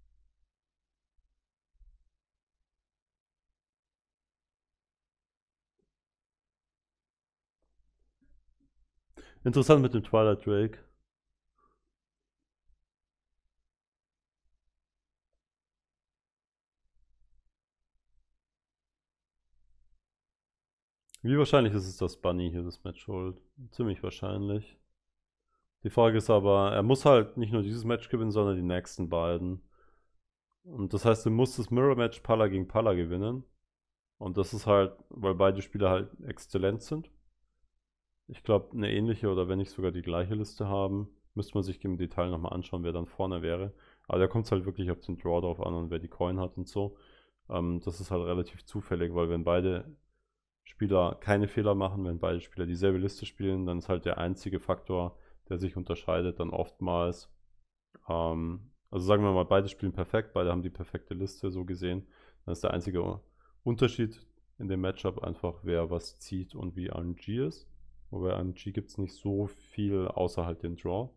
Interessant mit dem Twilight Drake. Wie wahrscheinlich ist es, dass Bunny hier das Match holt? Ziemlich wahrscheinlich. Die Frage ist aber, er muss halt nicht nur dieses Match gewinnen, sondern die nächsten beiden. Und das heißt, er muss das Mirror Match Palla gegen Palla gewinnen. Und das ist halt, weil beide Spieler halt exzellent sind. Ich glaube, eine ähnliche oder wenn nicht sogar die gleiche Liste haben. Müsste man sich im Detail nochmal anschauen, wer dann vorne wäre. Aber da kommt es halt wirklich auf den Draw drauf an und wer die Coin hat und so. Ähm, das ist halt relativ zufällig, weil wenn beide Spieler keine Fehler machen, wenn beide Spieler dieselbe Liste spielen, dann ist halt der einzige Faktor, der sich unterscheidet, dann oftmals. Ähm, also sagen wir mal, beide spielen perfekt, beide haben die perfekte Liste so gesehen. Dann ist der einzige Unterschied in dem Matchup einfach, wer was zieht und wie R N G ist. Wobei R N G gibt es nicht so viel außer halt den Draw.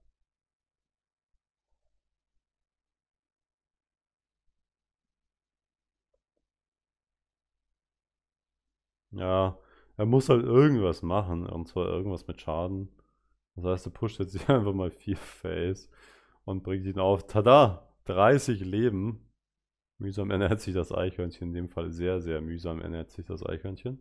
Ja, er muss halt irgendwas machen, und zwar irgendwas mit Schaden. Das heißt, er pusht jetzt hier einfach mal vier Face und bringt ihn auf. Tada! dreißig Leben. Mühsam ernährt sich das Eichhörnchen. In dem Fall sehr, sehr mühsam ernährt sich das Eichhörnchen.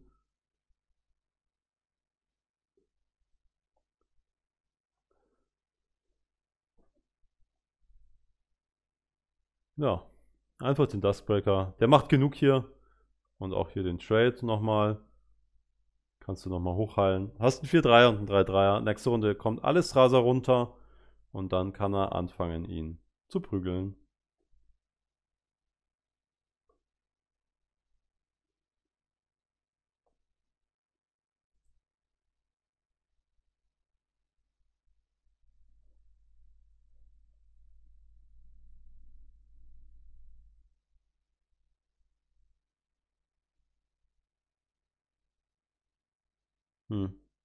Ja, einfach den Duskbreaker. Der macht genug hier. Und auch hier den Trade nochmal. Kannst du nochmal hochheilen. Hast einen vier Dreier und einen drei Dreier. Nächste Runde kommt alles Raser runter. Und dann kann er anfangen, ihn zu prügeln. Hm.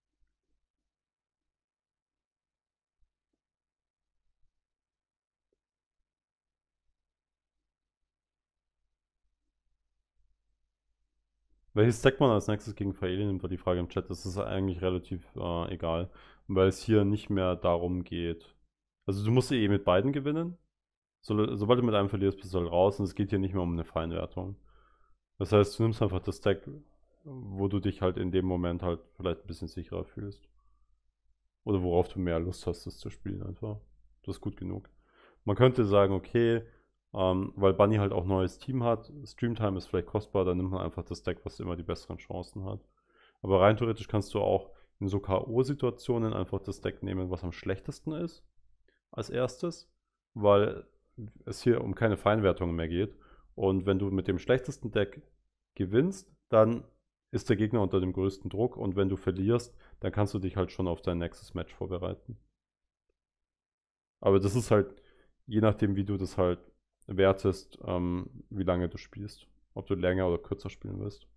Welches Deck man als nächstes gegen Faeli nimmt, war die Frage im Chat. Das ist eigentlich relativ äh, egal, weil es hier nicht mehr darum geht. Also du musst eh mit beiden gewinnen. So, sobald du mit einem verlierst, bist du halt raus und es geht hier nicht mehr um eine Feinwertung. Das heißt, du nimmst einfach das Deck, wo du dich halt in dem Moment halt vielleicht ein bisschen sicherer fühlst. Oder worauf du mehr Lust hast, das zu spielen einfach. Das ist gut genug. Man könnte sagen, okay, ähm, weil Bunny halt auch neues Team hat, Streamtime ist vielleicht kostbar, dann nimmt man einfach das Deck, was immer die besseren Chancen hat. Aber rein theoretisch kannst du auch in so K O-Situationen einfach das Deck nehmen, was am schlechtesten ist, als erstes, weil es hier um keine Feinwertungen mehr geht. Und wenn du mit dem schlechtesten Deck gewinnst, dann ist der Gegner unter dem größten Druck und wenn du verlierst, dann kannst du dich halt schon auf dein nächstes Match vorbereiten. Aber das ist halt, je nachdem, wie du das halt wertest, ähm, wie lange du spielst. Ob du länger oder kürzer spielen willst.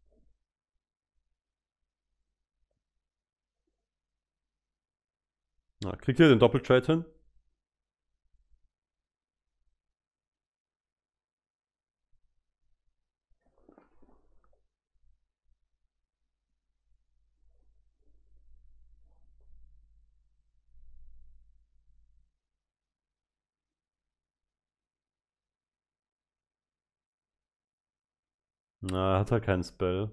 Na, kriegt ihr den Doppeltrade hin? Na, er hat halt keinen Spell.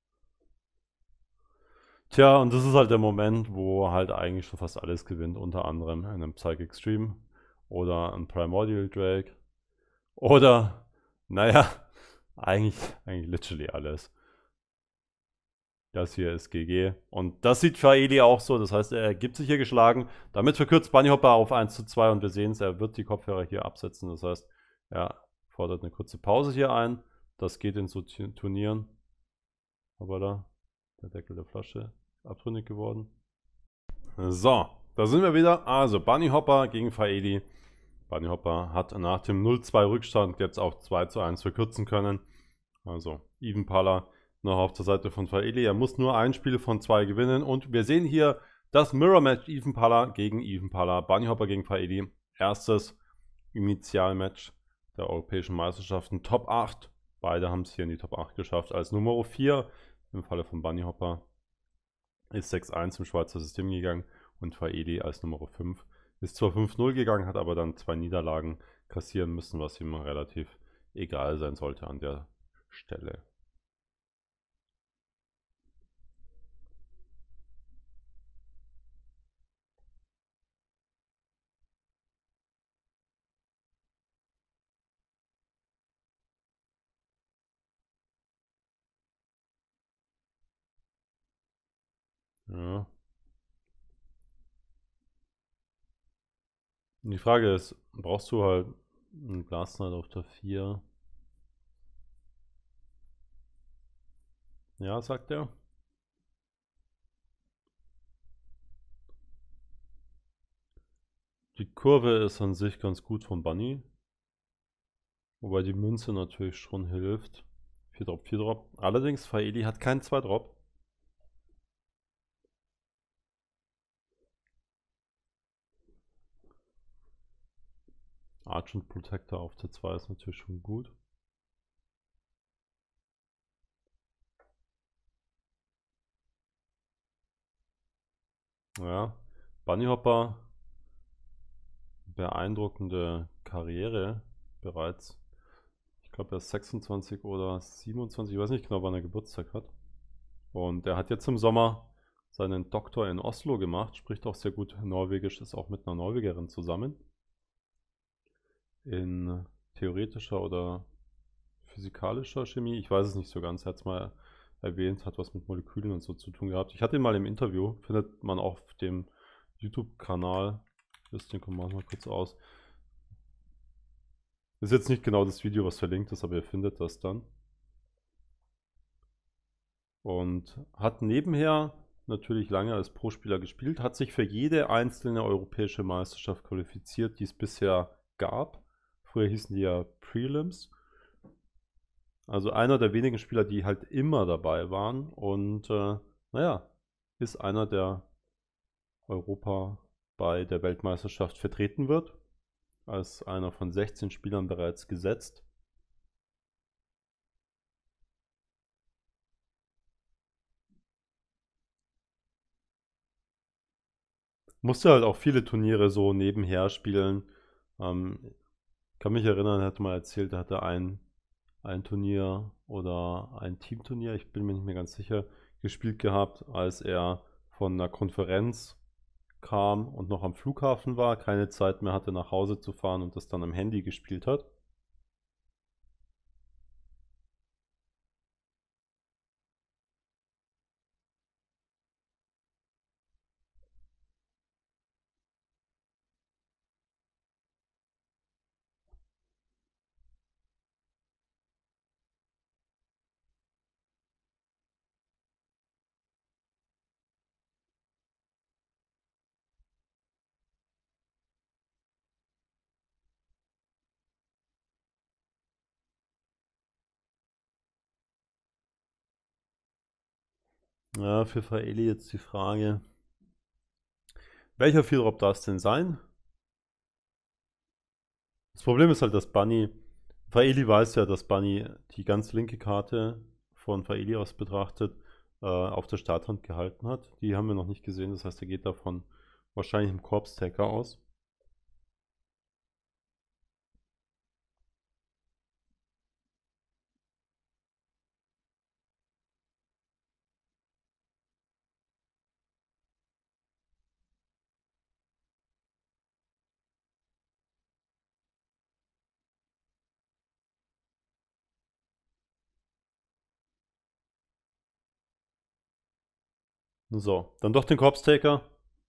Tja, und das ist halt der Moment, wo halt eigentlich schon fast alles gewinnt, unter anderem einem Psychic Stream oder ein Primordial Drake oder, naja, eigentlich, eigentlich literally alles. Das hier ist G G. Und das sieht Faeli auch so, das heißt, er gibt sich hier geschlagen. Damit verkürzt Bunnyhopper auf eins zu zwei und wir sehen es, er wird die Kopfhörer hier absetzen. Das heißt, er fordert eine kurze Pause hier ein. Das geht in so Turnieren. Aber da, der Deckel der Flasche abtrünnig geworden. So, da sind wir wieder. Also Bunnyhopper gegen Faeli Bunny Hopper hat nach dem null zwei Rückstand jetzt auf zwei zu eins verkürzen können. Also Evenpala noch auf der Seite von Faeli. Er muss nur ein Spiel von zwei gewinnen. Und wir sehen hier das Mirror Match Evenpala gegen Evenpala. Bunny Hopper gegen Faeli. Erstes Initialmatch der Europäischen Meisterschaften. Top acht. Beide haben es hier in die Top acht geschafft. Als Nummer vier im Falle von Bunny Hopper ist sechs eins im Schweizer System gegangen. Und Faeli als Nummer fünf ist zwar fünf null gegangen, hat aber dann zwei Niederlagen kassieren müssen, was ihm relativ egal sein sollte an der Stelle. Ja. Die Frage ist, brauchst du halt einen Glasnight auf der vier? Ja, sagt er. Die Kurve ist an sich ganz gut von Bunny. Wobei die Münze natürlich schon hilft. vier Drop, vier Drop. Allerdings, Faeli hat keinen zwei Drop. Argent Protector auf der zwei ist natürlich schon gut. Ja, Bunny Hopper, beeindruckende Karriere bereits. Ich glaube, er ist sechsundzwanzig oder siebenundzwanzig, ich weiß nicht genau, wann er Geburtstag hat. Und er hat jetzt im Sommer seinen Doktor in Oslo gemacht, spricht auch sehr gut Norwegisch, ist auch mit einer Norwegerin zusammen. In theoretischer oder physikalischer Chemie, ich weiß es nicht so ganz, er hat es mal erwähnt, hat was mit Molekülen und so zu tun gehabt. Ich hatte ihn mal im Interview, findet man auf dem YouTube-Kanal. Das Ding kommt mal kurz aus. Ist jetzt nicht genau das Video, was verlinkt ist, aber ihr findet das dann. Und hat nebenher natürlich lange als Pro-Spieler gespielt, hat sich für jede einzelne europäische Meisterschaft qualifiziert, die es bisher gab. Früher hießen die ja Prelims. Also einer der wenigen Spieler, die halt immer dabei waren. Und äh, naja, ist einer, der Europa bei der Weltmeisterschaft vertreten wird. Als einer von sechzehn Spielern bereits gesetzt. Musste halt auch viele Turniere so nebenher spielen. Ähm, kann mich erinnern, er hat mal erzählt, er hatte ein, ein Turnier oder ein Teamturnier, ich bin mir nicht mehr ganz sicher, gespielt gehabt, als er von einer Konferenz kam und noch am Flughafen war, keine Zeit mehr hatte nach Hause zu fahren und das dann am Handy gespielt hat. Ja, für Faeli jetzt die Frage, welcher Viererop darf es denn sein? Das Problem ist halt, dass Bunny, Faeli weiß ja, dass Bunny die ganz linke Karte von Faeli aus betrachtet äh, auf der Starthand gehalten hat. Die haben wir noch nicht gesehen, das heißt, er geht davon wahrscheinlich im Korb-Stacker aus. So, dann doch den Korb-Staker.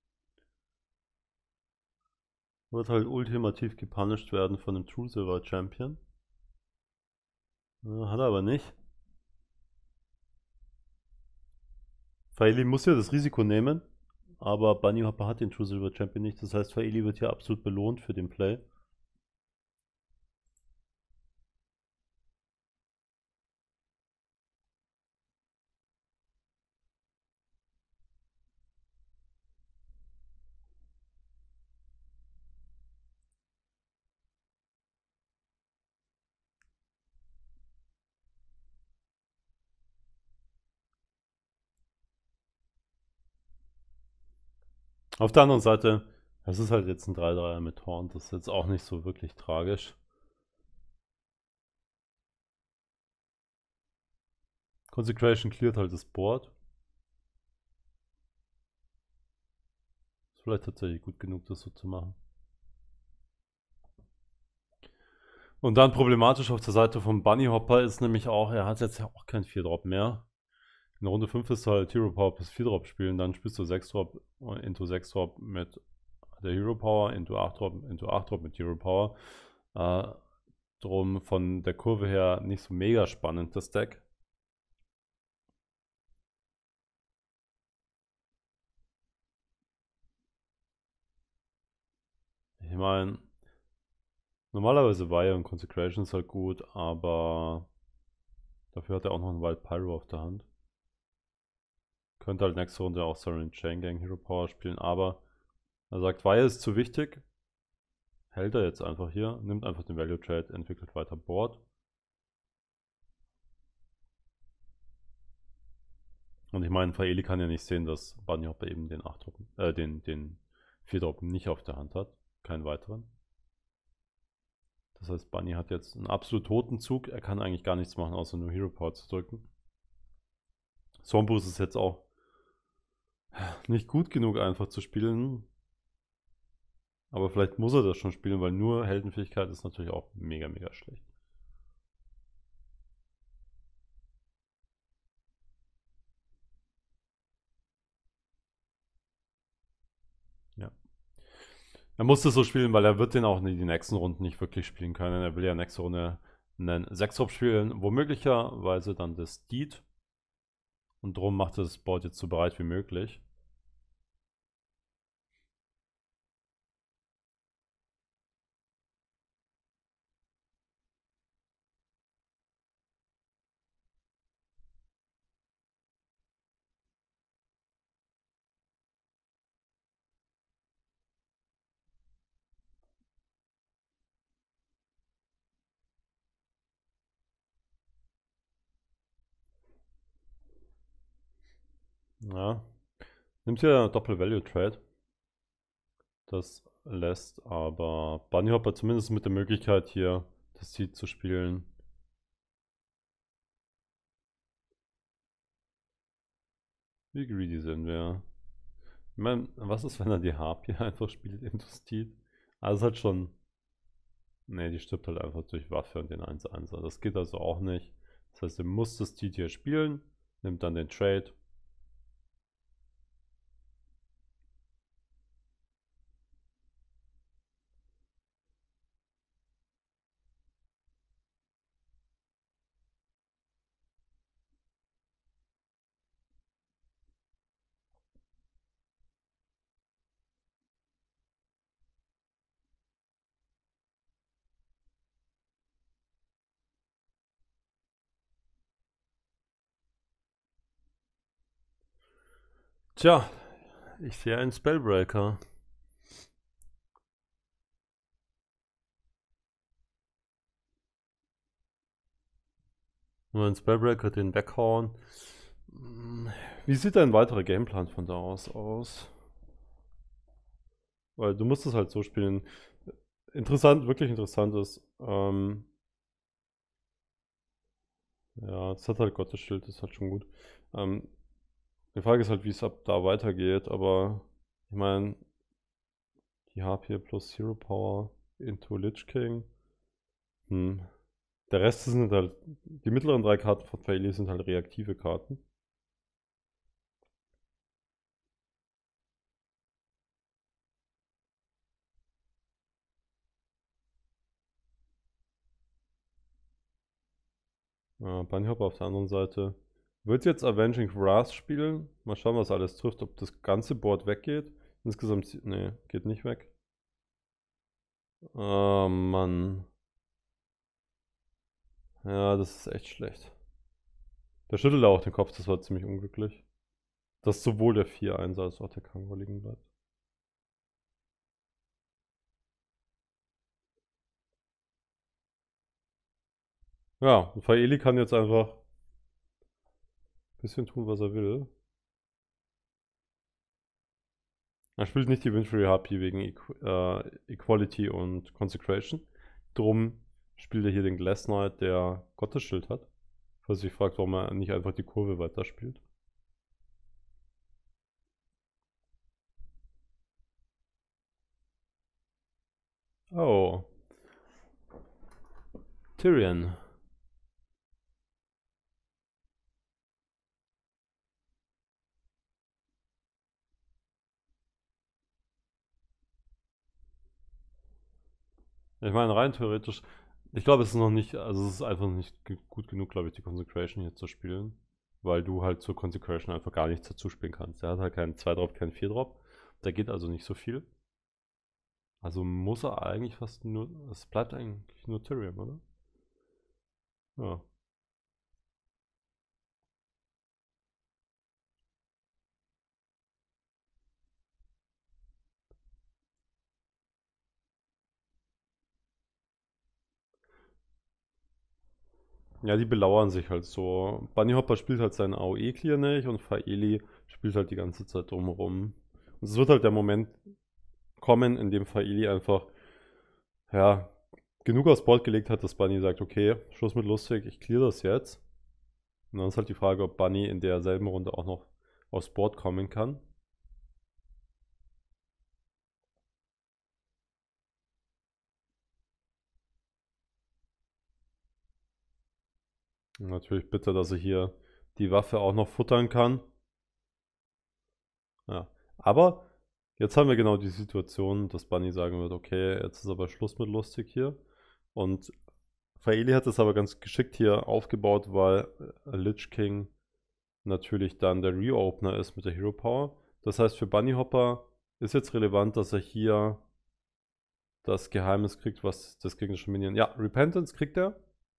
Wird halt ultimativ gepunished werden von dem True Silver Champion. Ja, hat er aber nicht. Faeli muss ja das Risiko nehmen, aber Bunny Hopper hat den True Silver Champion nicht. Das heißt, Faeli wird hier absolut belohnt für den Play. Auf der anderen Seite, es ist halt jetzt ein drei drei mit Taunt, das ist jetzt auch nicht so wirklich tragisch. Consecration cleart halt das Board. Ist vielleicht tatsächlich gut genug, das so zu machen. Und dann problematisch auf der Seite vom Bunny Hopper ist nämlich auch, er hat jetzt ja auch kein vier Drop mehr. In Runde fünf ist halt Hero Power plus vier Drop spielen, dann spielst du sechs Drop into sechs Drop mit der Hero Power, into acht Drop, into acht Drop mit Hero Power. Äh, drum von der Kurve her nicht so mega spannend, das Deck. Ich meine, normalerweise Wire und Consecration ist halt gut, aber dafür hat er auch noch einen Wild Pyro auf der Hand. Könnte halt nächste Runde auch Siren Chain Gang Hero Power spielen, aber er sagt, Wire ist zu wichtig. Hält er jetzt einfach hier, nimmt einfach den Value Trade, entwickelt weiter Board. Und ich meine, Faeli kann ja nicht sehen, dass Bunny Hopper eben den acht Drop, äh, den, den vier Drop nicht auf der Hand hat. Keinen weiteren. Das heißt, Bunny hat jetzt einen absolut toten Zug. Er kann eigentlich gar nichts machen, außer nur Hero Power zu drücken. Swampus ist jetzt auch nicht gut genug einfach zu spielen. Aber vielleicht muss er das schon spielen, weil nur Heldenfähigkeit ist natürlich auch mega, mega schlecht. Ja. Er muss das so spielen, weil er wird den auch in die nächsten Runden nicht wirklich spielen können. Er will ja nächste Runde einen sechs Drop spielen, womöglicherweise dann das Deed. Und darum macht er das Board jetzt so bereit wie möglich. Ja. Nimmt hier Doppel-Value-Trade. Das lässt aber Bunny Hopper zumindest mit der Möglichkeit hier das Seed zu spielen. Wie greedy sind wir? Ich meine, was ist, wenn er die Harpie einfach spielt into Seed? Also es ist halt schon. Ne, die stirbt halt einfach durch Waffe und den eins eins. Das geht also auch nicht. Das heißt, er muss das Seed hier spielen, nimmt dann den Trade. Tja, ich sehe einen Spellbreaker. Nur einen Spellbreaker den weghauen. Wie sieht dein weiterer Gameplan von da aus aus? Weil du musst es halt so spielen. Interessant, wirklich interessant ist. Ähm, ja, das hat halt Gottesschild, das ist halt schon gut. Ähm, die Frage ist halt, wie es ab da weitergeht, aber ich meine, die H P plus Hero Power into Lich King. Hm. Der Rest sind halt, die mittleren drei Karten von Faeli sind halt reaktive Karten. Ja, Bunny Hopper auf der anderen Seite. Wird jetzt Avenging Wrath spielen. Mal schauen, was alles trifft. Ob das ganze Board weggeht. Insgesamt, ne, geht nicht weg. Oh Mann. Ja, das ist echt schlecht. Der schüttelt auch den Kopf, das war ziemlich unglücklich. Dass sowohl der vier eins als auch der Kangor liegen bleibt. Ja, und Faeli kann jetzt einfach ein bisschen tun, was er will. Er spielt nicht die Windfury Harpy wegen Equ äh, Equality und Consecration. Drum spielt er hier den Glass Knight, der Gottesschild hat. Falls sich fragt, warum er nicht einfach die Kurve weiterspielt. Oh. Tyrion. Ich meine, rein theoretisch, ich glaube, es ist noch nicht, also es ist einfach nicht gut genug, glaube ich, die Consecration hier zu spielen. Weil du halt zur Consecration einfach gar nichts dazu spielen kannst. Der hat halt keinen zwei Drop, keinen vier Drop. Da geht also nicht so viel. Also muss er eigentlich fast nur, es bleibt eigentlich nur Tyrion, oder? Ja. Ja, die belauern sich halt so. Bunny Hopper spielt halt seinen A O E-Clear nicht und Faeli spielt halt die ganze Zeit drumherum. Und es wird halt der Moment kommen, in dem Faeli einfach, ja, genug aufs Board gelegt hat, dass Bunny sagt, okay, Schluss mit lustig, ich clear das jetzt. Und dann ist halt die Frage, ob Bunny in derselben Runde auch noch aufs Board kommen kann. Und natürlich bitter, dass er hier die Waffe auch noch futtern kann. Ja. Aber jetzt haben wir genau die Situation, dass Bunny sagen wird, okay, jetzt ist aber Schluss mit lustig hier. Und Faeli hat es aber ganz geschickt hier aufgebaut, weil Lich King natürlich dann der Reopener ist mit der Hero Power. Das heißt, für Bunny Hopper ist jetzt relevant, dass er hier das Geheimnis kriegt, was das gegnerische Minion. Ja, Repentance kriegt er.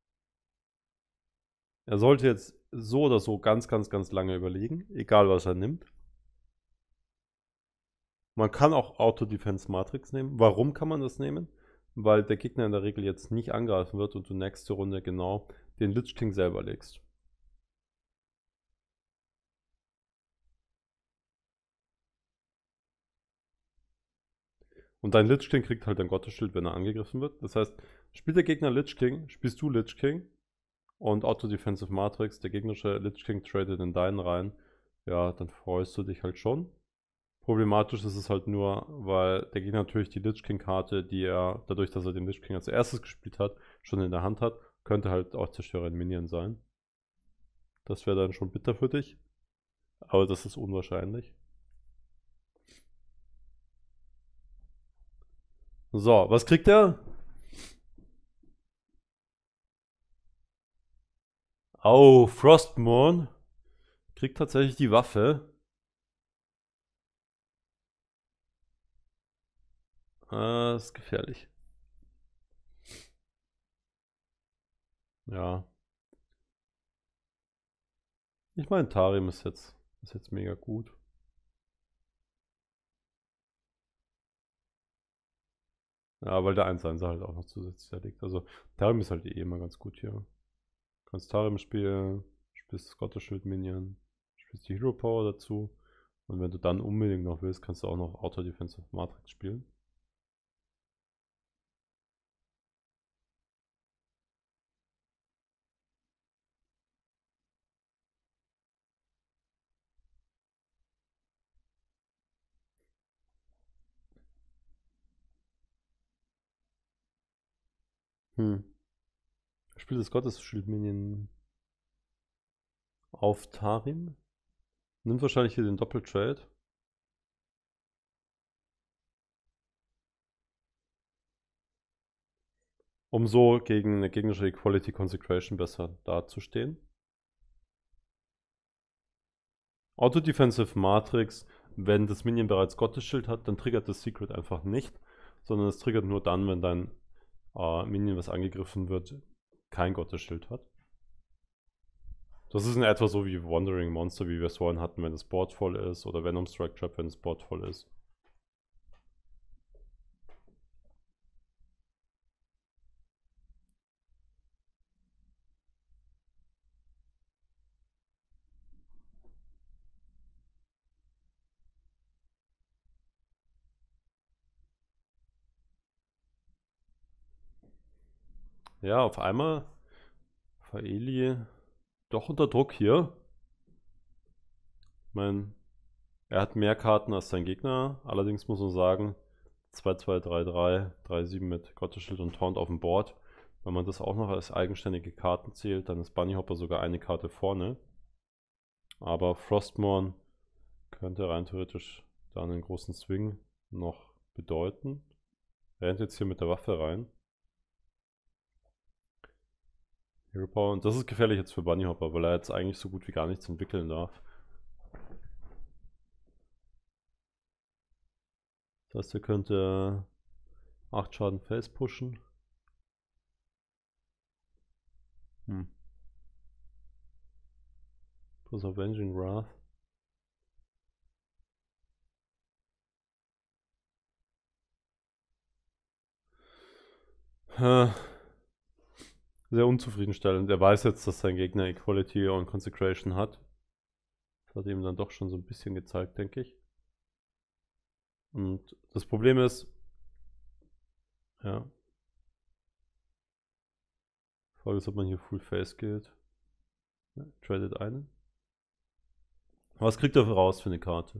Er sollte jetzt so oder so ganz, ganz, ganz lange überlegen, egal was er nimmt. Man kann auch Auto-Defense Matrix nehmen. Warum kann man das nehmen? Weil der Gegner in der Regel jetzt nicht angreifen wird und du nächste Runde genau den Lich King selber legst. Und dein Lich King kriegt halt ein Gottesschild, wenn er angegriffen wird. Das heißt, spielt der Gegner Lich King, spielst du Lich King und Auto-Defensive Matrix, der gegnerische Lich King tradet in deinen rein, ja, dann freust du dich halt schon. Problematisch ist es halt nur, weil der Gegner natürlich die Lich King-Karte, die er, dadurch, dass er den Lich King als erstes gespielt hat, schon in der Hand hat, könnte halt auch Zerstörer in Minion sein. Das wäre dann schon bitter für dich. Aber das ist unwahrscheinlich. So, was kriegt er? Oh, Frostmourne kriegt tatsächlich die Waffe. Äh, ist gefährlich. Ja. Ich meine, Tarim ist jetzt, ist jetzt mega gut. Ja, weil der eins eins halt auch noch zusätzlich da liegt. Also Tarim ist halt eh immer ganz gut hier. Du kannst Tarim spielen, spielst Scottish Shield Minion, spielst die Hero Power dazu. Und wenn du dann unbedingt noch willst, kannst du auch noch Auto Defensive Matrix spielen. Hm. Spielt das Gottes Shield Minion auf Tarim. Nimmt wahrscheinlich hier den Doppeltrade. Um so gegen eine gegnerische Equality Consecration besser dazustehen. Auto-Defensive Matrix, wenn das Minion bereits Gottesschild hat, dann triggert das Secret einfach nicht, sondern es triggert nur dann, wenn dein äh, Minion, was angegriffen wird, kein Gottesschild hat. Das ist in etwa so wie Wandering Monster, wie wir es vorhin hatten, wenn das Board voll ist, oder Venom Strike Trap, wenn das Board voll ist. Ja, auf einmal Faeli doch unter Druck hier. Ich meine, er hat mehr Karten als sein Gegner. Allerdings muss man sagen, zwei zwei drei drei, drei sieben mit Gotteschild und Taunt auf dem Board. Wenn man das auch noch als eigenständige Karten zählt, dann ist Bunny Hopper sogar eine Karte vorne. Aber Frostmourne könnte rein theoretisch da einen großen Swing noch bedeuten. Er rennt jetzt hier mit der Waffe rein. Hero Power. Und das ist gefährlich jetzt für Bunny Hopper, weil er jetzt eigentlich so gut wie gar nichts entwickeln darf. Das heißt, er könnte acht Schaden Face pushen. Hm. Plus Avenging Wrath. Sehr unzufriedenstellend. Er weiß jetzt, dass sein Gegner Equality und Consecration hat. Das hat ihm dann doch schon so ein bisschen gezeigt, denke ich. Und das Problem ist, ja. Die Frage ist, ob man hier Full Face geht. Ja, tradet einen. Was kriegt er raus für eine Karte?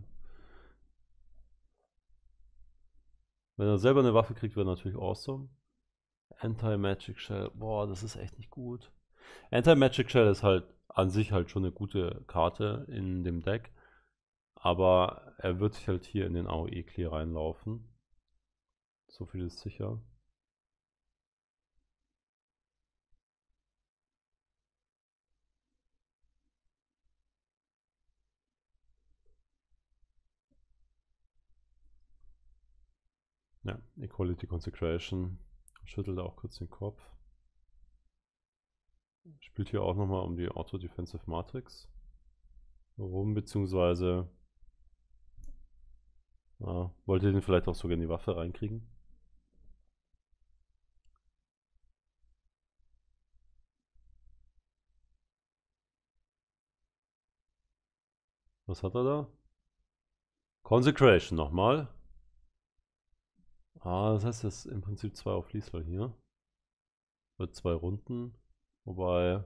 Wenn er selber eine Waffe kriegt, wäre natürlich awesome. Anti-Magic Shell. Boah, das ist echt nicht gut. Anti-Magic Shell ist halt an sich halt schon eine gute Karte in dem Deck. Aber er wird sich halt hier in den A O E-Clear reinlaufen. So viel ist sicher. Ja, Equality Consecration. Schüttelt auch kurz den Kopf. Spielt hier auch nochmal um die Auto-Defensive Matrix rum, beziehungsweise ja, wollte den vielleicht auch sogar in die Waffe reinkriegen. Was hat er da? Consecration nochmal. Ah, das heißt jetzt im Prinzip zwei auf Liesel hier. Wird zwei Runden. Wobei.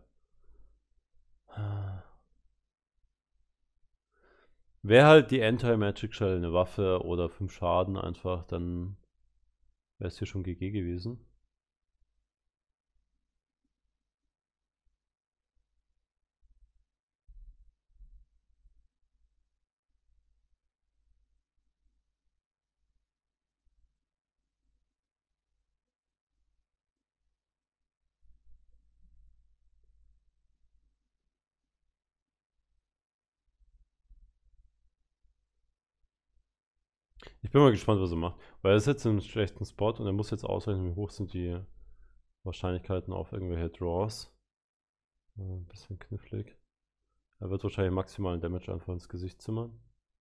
Wäre halt die Anti-Magic Shell eine Waffe oder fünf Schaden einfach, dann wäre es hier schon G G gewesen. Ich bin mal gespannt, was er macht. Weil er ist jetzt in einem schlechten Spot und er muss jetzt ausrechnen, wie hoch sind die Wahrscheinlichkeiten auf irgendwelche Draws. Ein bisschen knifflig. Er wird wahrscheinlich maximalen Damage einfach ins Gesicht zimmern.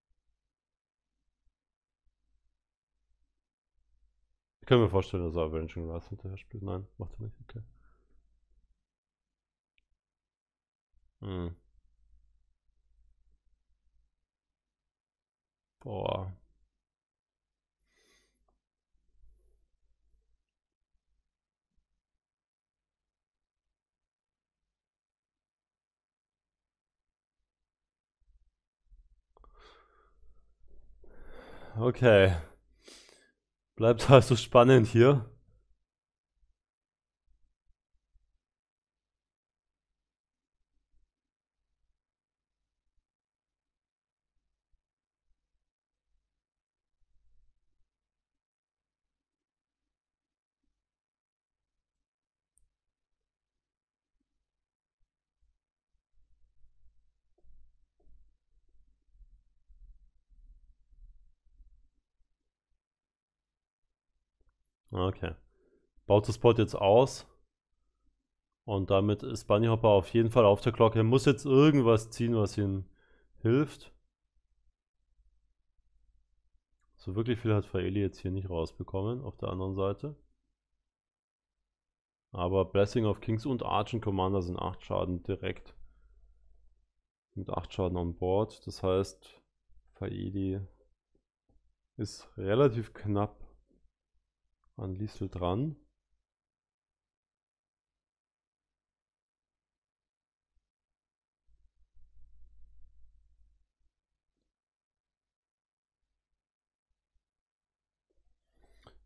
Ich kann mir vorstellen, dass er Avenging Wrath hinterher spielt. Nein, macht er nicht. Okay. Hm. Boah. Okay. Bleibt also spannend hier. Okay. Baut das Spot jetzt aus. Und damit ist Bunny Hopper auf jeden Fall auf der Glocke. Er muss jetzt irgendwas ziehen, was ihm hilft. So wirklich viel hat Faeli jetzt hier nicht rausbekommen auf der anderen Seite. Aber Blessing of Kings und Argent Commander sind acht Schaden direkt. Mit acht Schaden on board. Das heißt, Faeli ist relativ knapp an Liesel dran.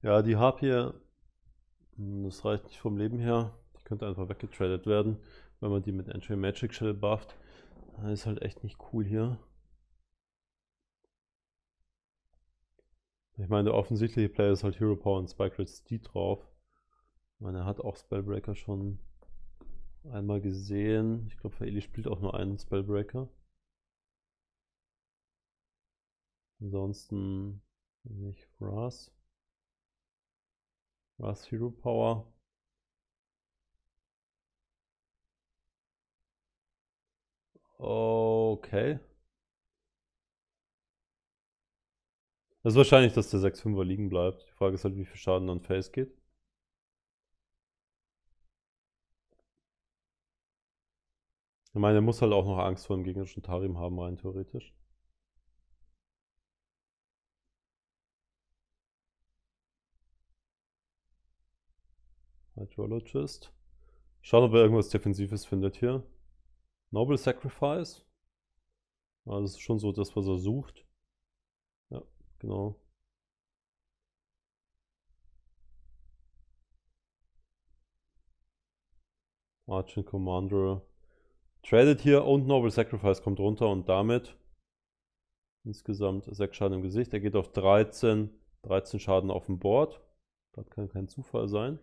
Ja, die Harpie, das reicht nicht vom Leben her. Die könnte einfach weggetradet werden, wenn man die mit Entry Magic Shell bufft. Das ist halt echt nicht cool hier. Ich meine, der offensichtliche Player ist halt Hero Power und Spike Red Steed drauf. Ich meine, er hat auch Spellbreaker schon einmal gesehen. Ich glaube, Faeli spielt auch nur einen Spellbreaker. Ansonsten nicht Wrath. Wrath Hero Power. Okay. Das ist wahrscheinlich, dass der sechs fünfer liegen bleibt. Die Frage ist halt, wie viel Schaden an Face geht. Ich meine, er muss halt auch noch Angst vor dem gegnerischen Tarim haben, rein theoretisch. Hydrologist. Schauen, ob er irgendwas Defensives findet hier. Noble Sacrifice. Ja, das ist schon so das, was er sucht. Ja, genau. Archon Commander. Tradet hier und Noble Sacrifice kommt runter und damit insgesamt sechs Schaden im Gesicht. Er geht auf dreizehn. dreizehn Schaden auf dem Board. Das kann kein Zufall sein.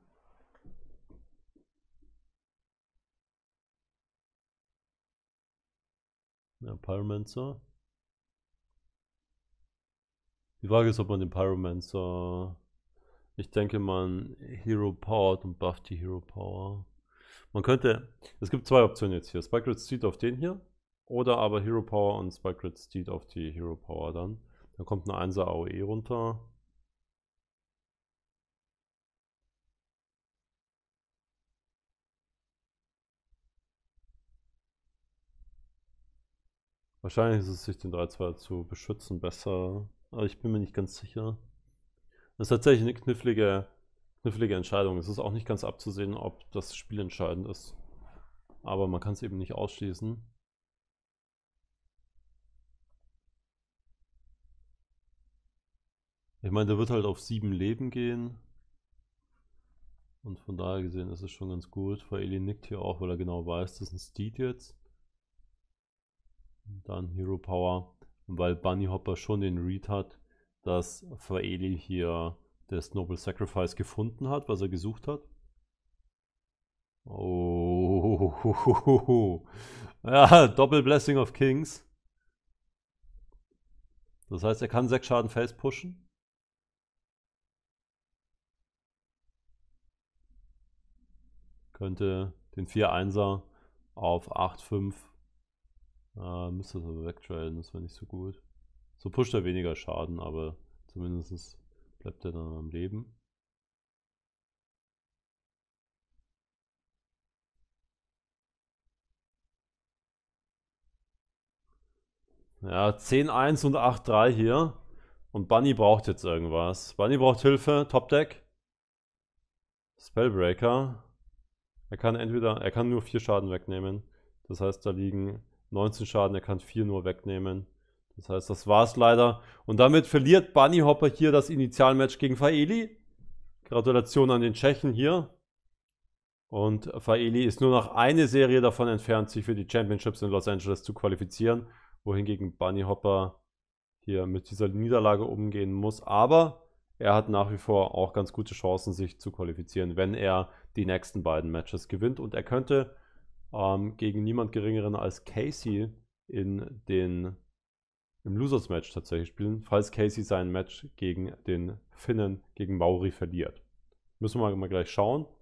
Ja, Pyromancer. Die Frage ist, ob man den Pyromancer... Ich denke, man Hero Powered und bufft die Hero Power. Man könnte... Es gibt zwei Optionen jetzt hier. Spike Red Steed auf den hier. Oder aber Hero Power und Spike Red Steed auf die Hero Power dann. Dann kommt eine einser A O E runter. Wahrscheinlich ist es, sich den drei zwei zu beschützen, besser. Aber ich bin mir nicht ganz sicher. Das ist tatsächlich eine knifflige, knifflige Entscheidung. Es ist auch nicht ganz abzusehen, ob das Spiel entscheidend ist. Aber man kann es eben nicht ausschließen. Ich meine, der wird halt auf sieben Leben gehen. Und von daher gesehen ist es schon ganz gut. Faeli nickt hier auch, weil er genau weiß, das ist ein Steed jetzt. Und dann Hero Power. Und weil Bunny Hopper schon den Read hat, dass Faeli hier das Noble Sacrifice gefunden hat, was er gesucht hat. Oh, ja, Doppel Blessing of Kings. Das heißt, er kann sechs Schaden Face pushen. Könnte den vier einser auf acht fünf. Äh, müsste das aber wegtraden, das wäre nicht so gut. So pusht er weniger Schaden, aber zumindest bleibt er dann am Leben. Ja, zehn eins und acht drei hier. Und Bunny braucht jetzt irgendwas. Bunny braucht Hilfe, Top Deck. Spellbreaker. Er kann entweder, er kann nur vier Schaden wegnehmen. Das heißt, da liegen neunzehn Schaden, er kann vier nur wegnehmen. Das heißt, das war's leider. Und damit verliert Bunny Hopper hier das Initialmatch gegen Faeli. Gratulation an den Tschechen hier. Und Faeli ist nur noch eine Serie davon entfernt, sich für die Championships in Los Angeles zu qualifizieren. Wohingegen Bunny Hopper hier mit dieser Niederlage umgehen muss. Aber er hat nach wie vor auch ganz gute Chancen, sich zu qualifizieren, wenn er die nächsten beiden Matches gewinnt. Und er könnte ähm, gegen niemand Geringeren als Casey in den, im Losers-Match tatsächlich spielen, falls Casey sein Match gegen den Finnen, gegen Mauri verliert. Müssen wir mal gleich schauen.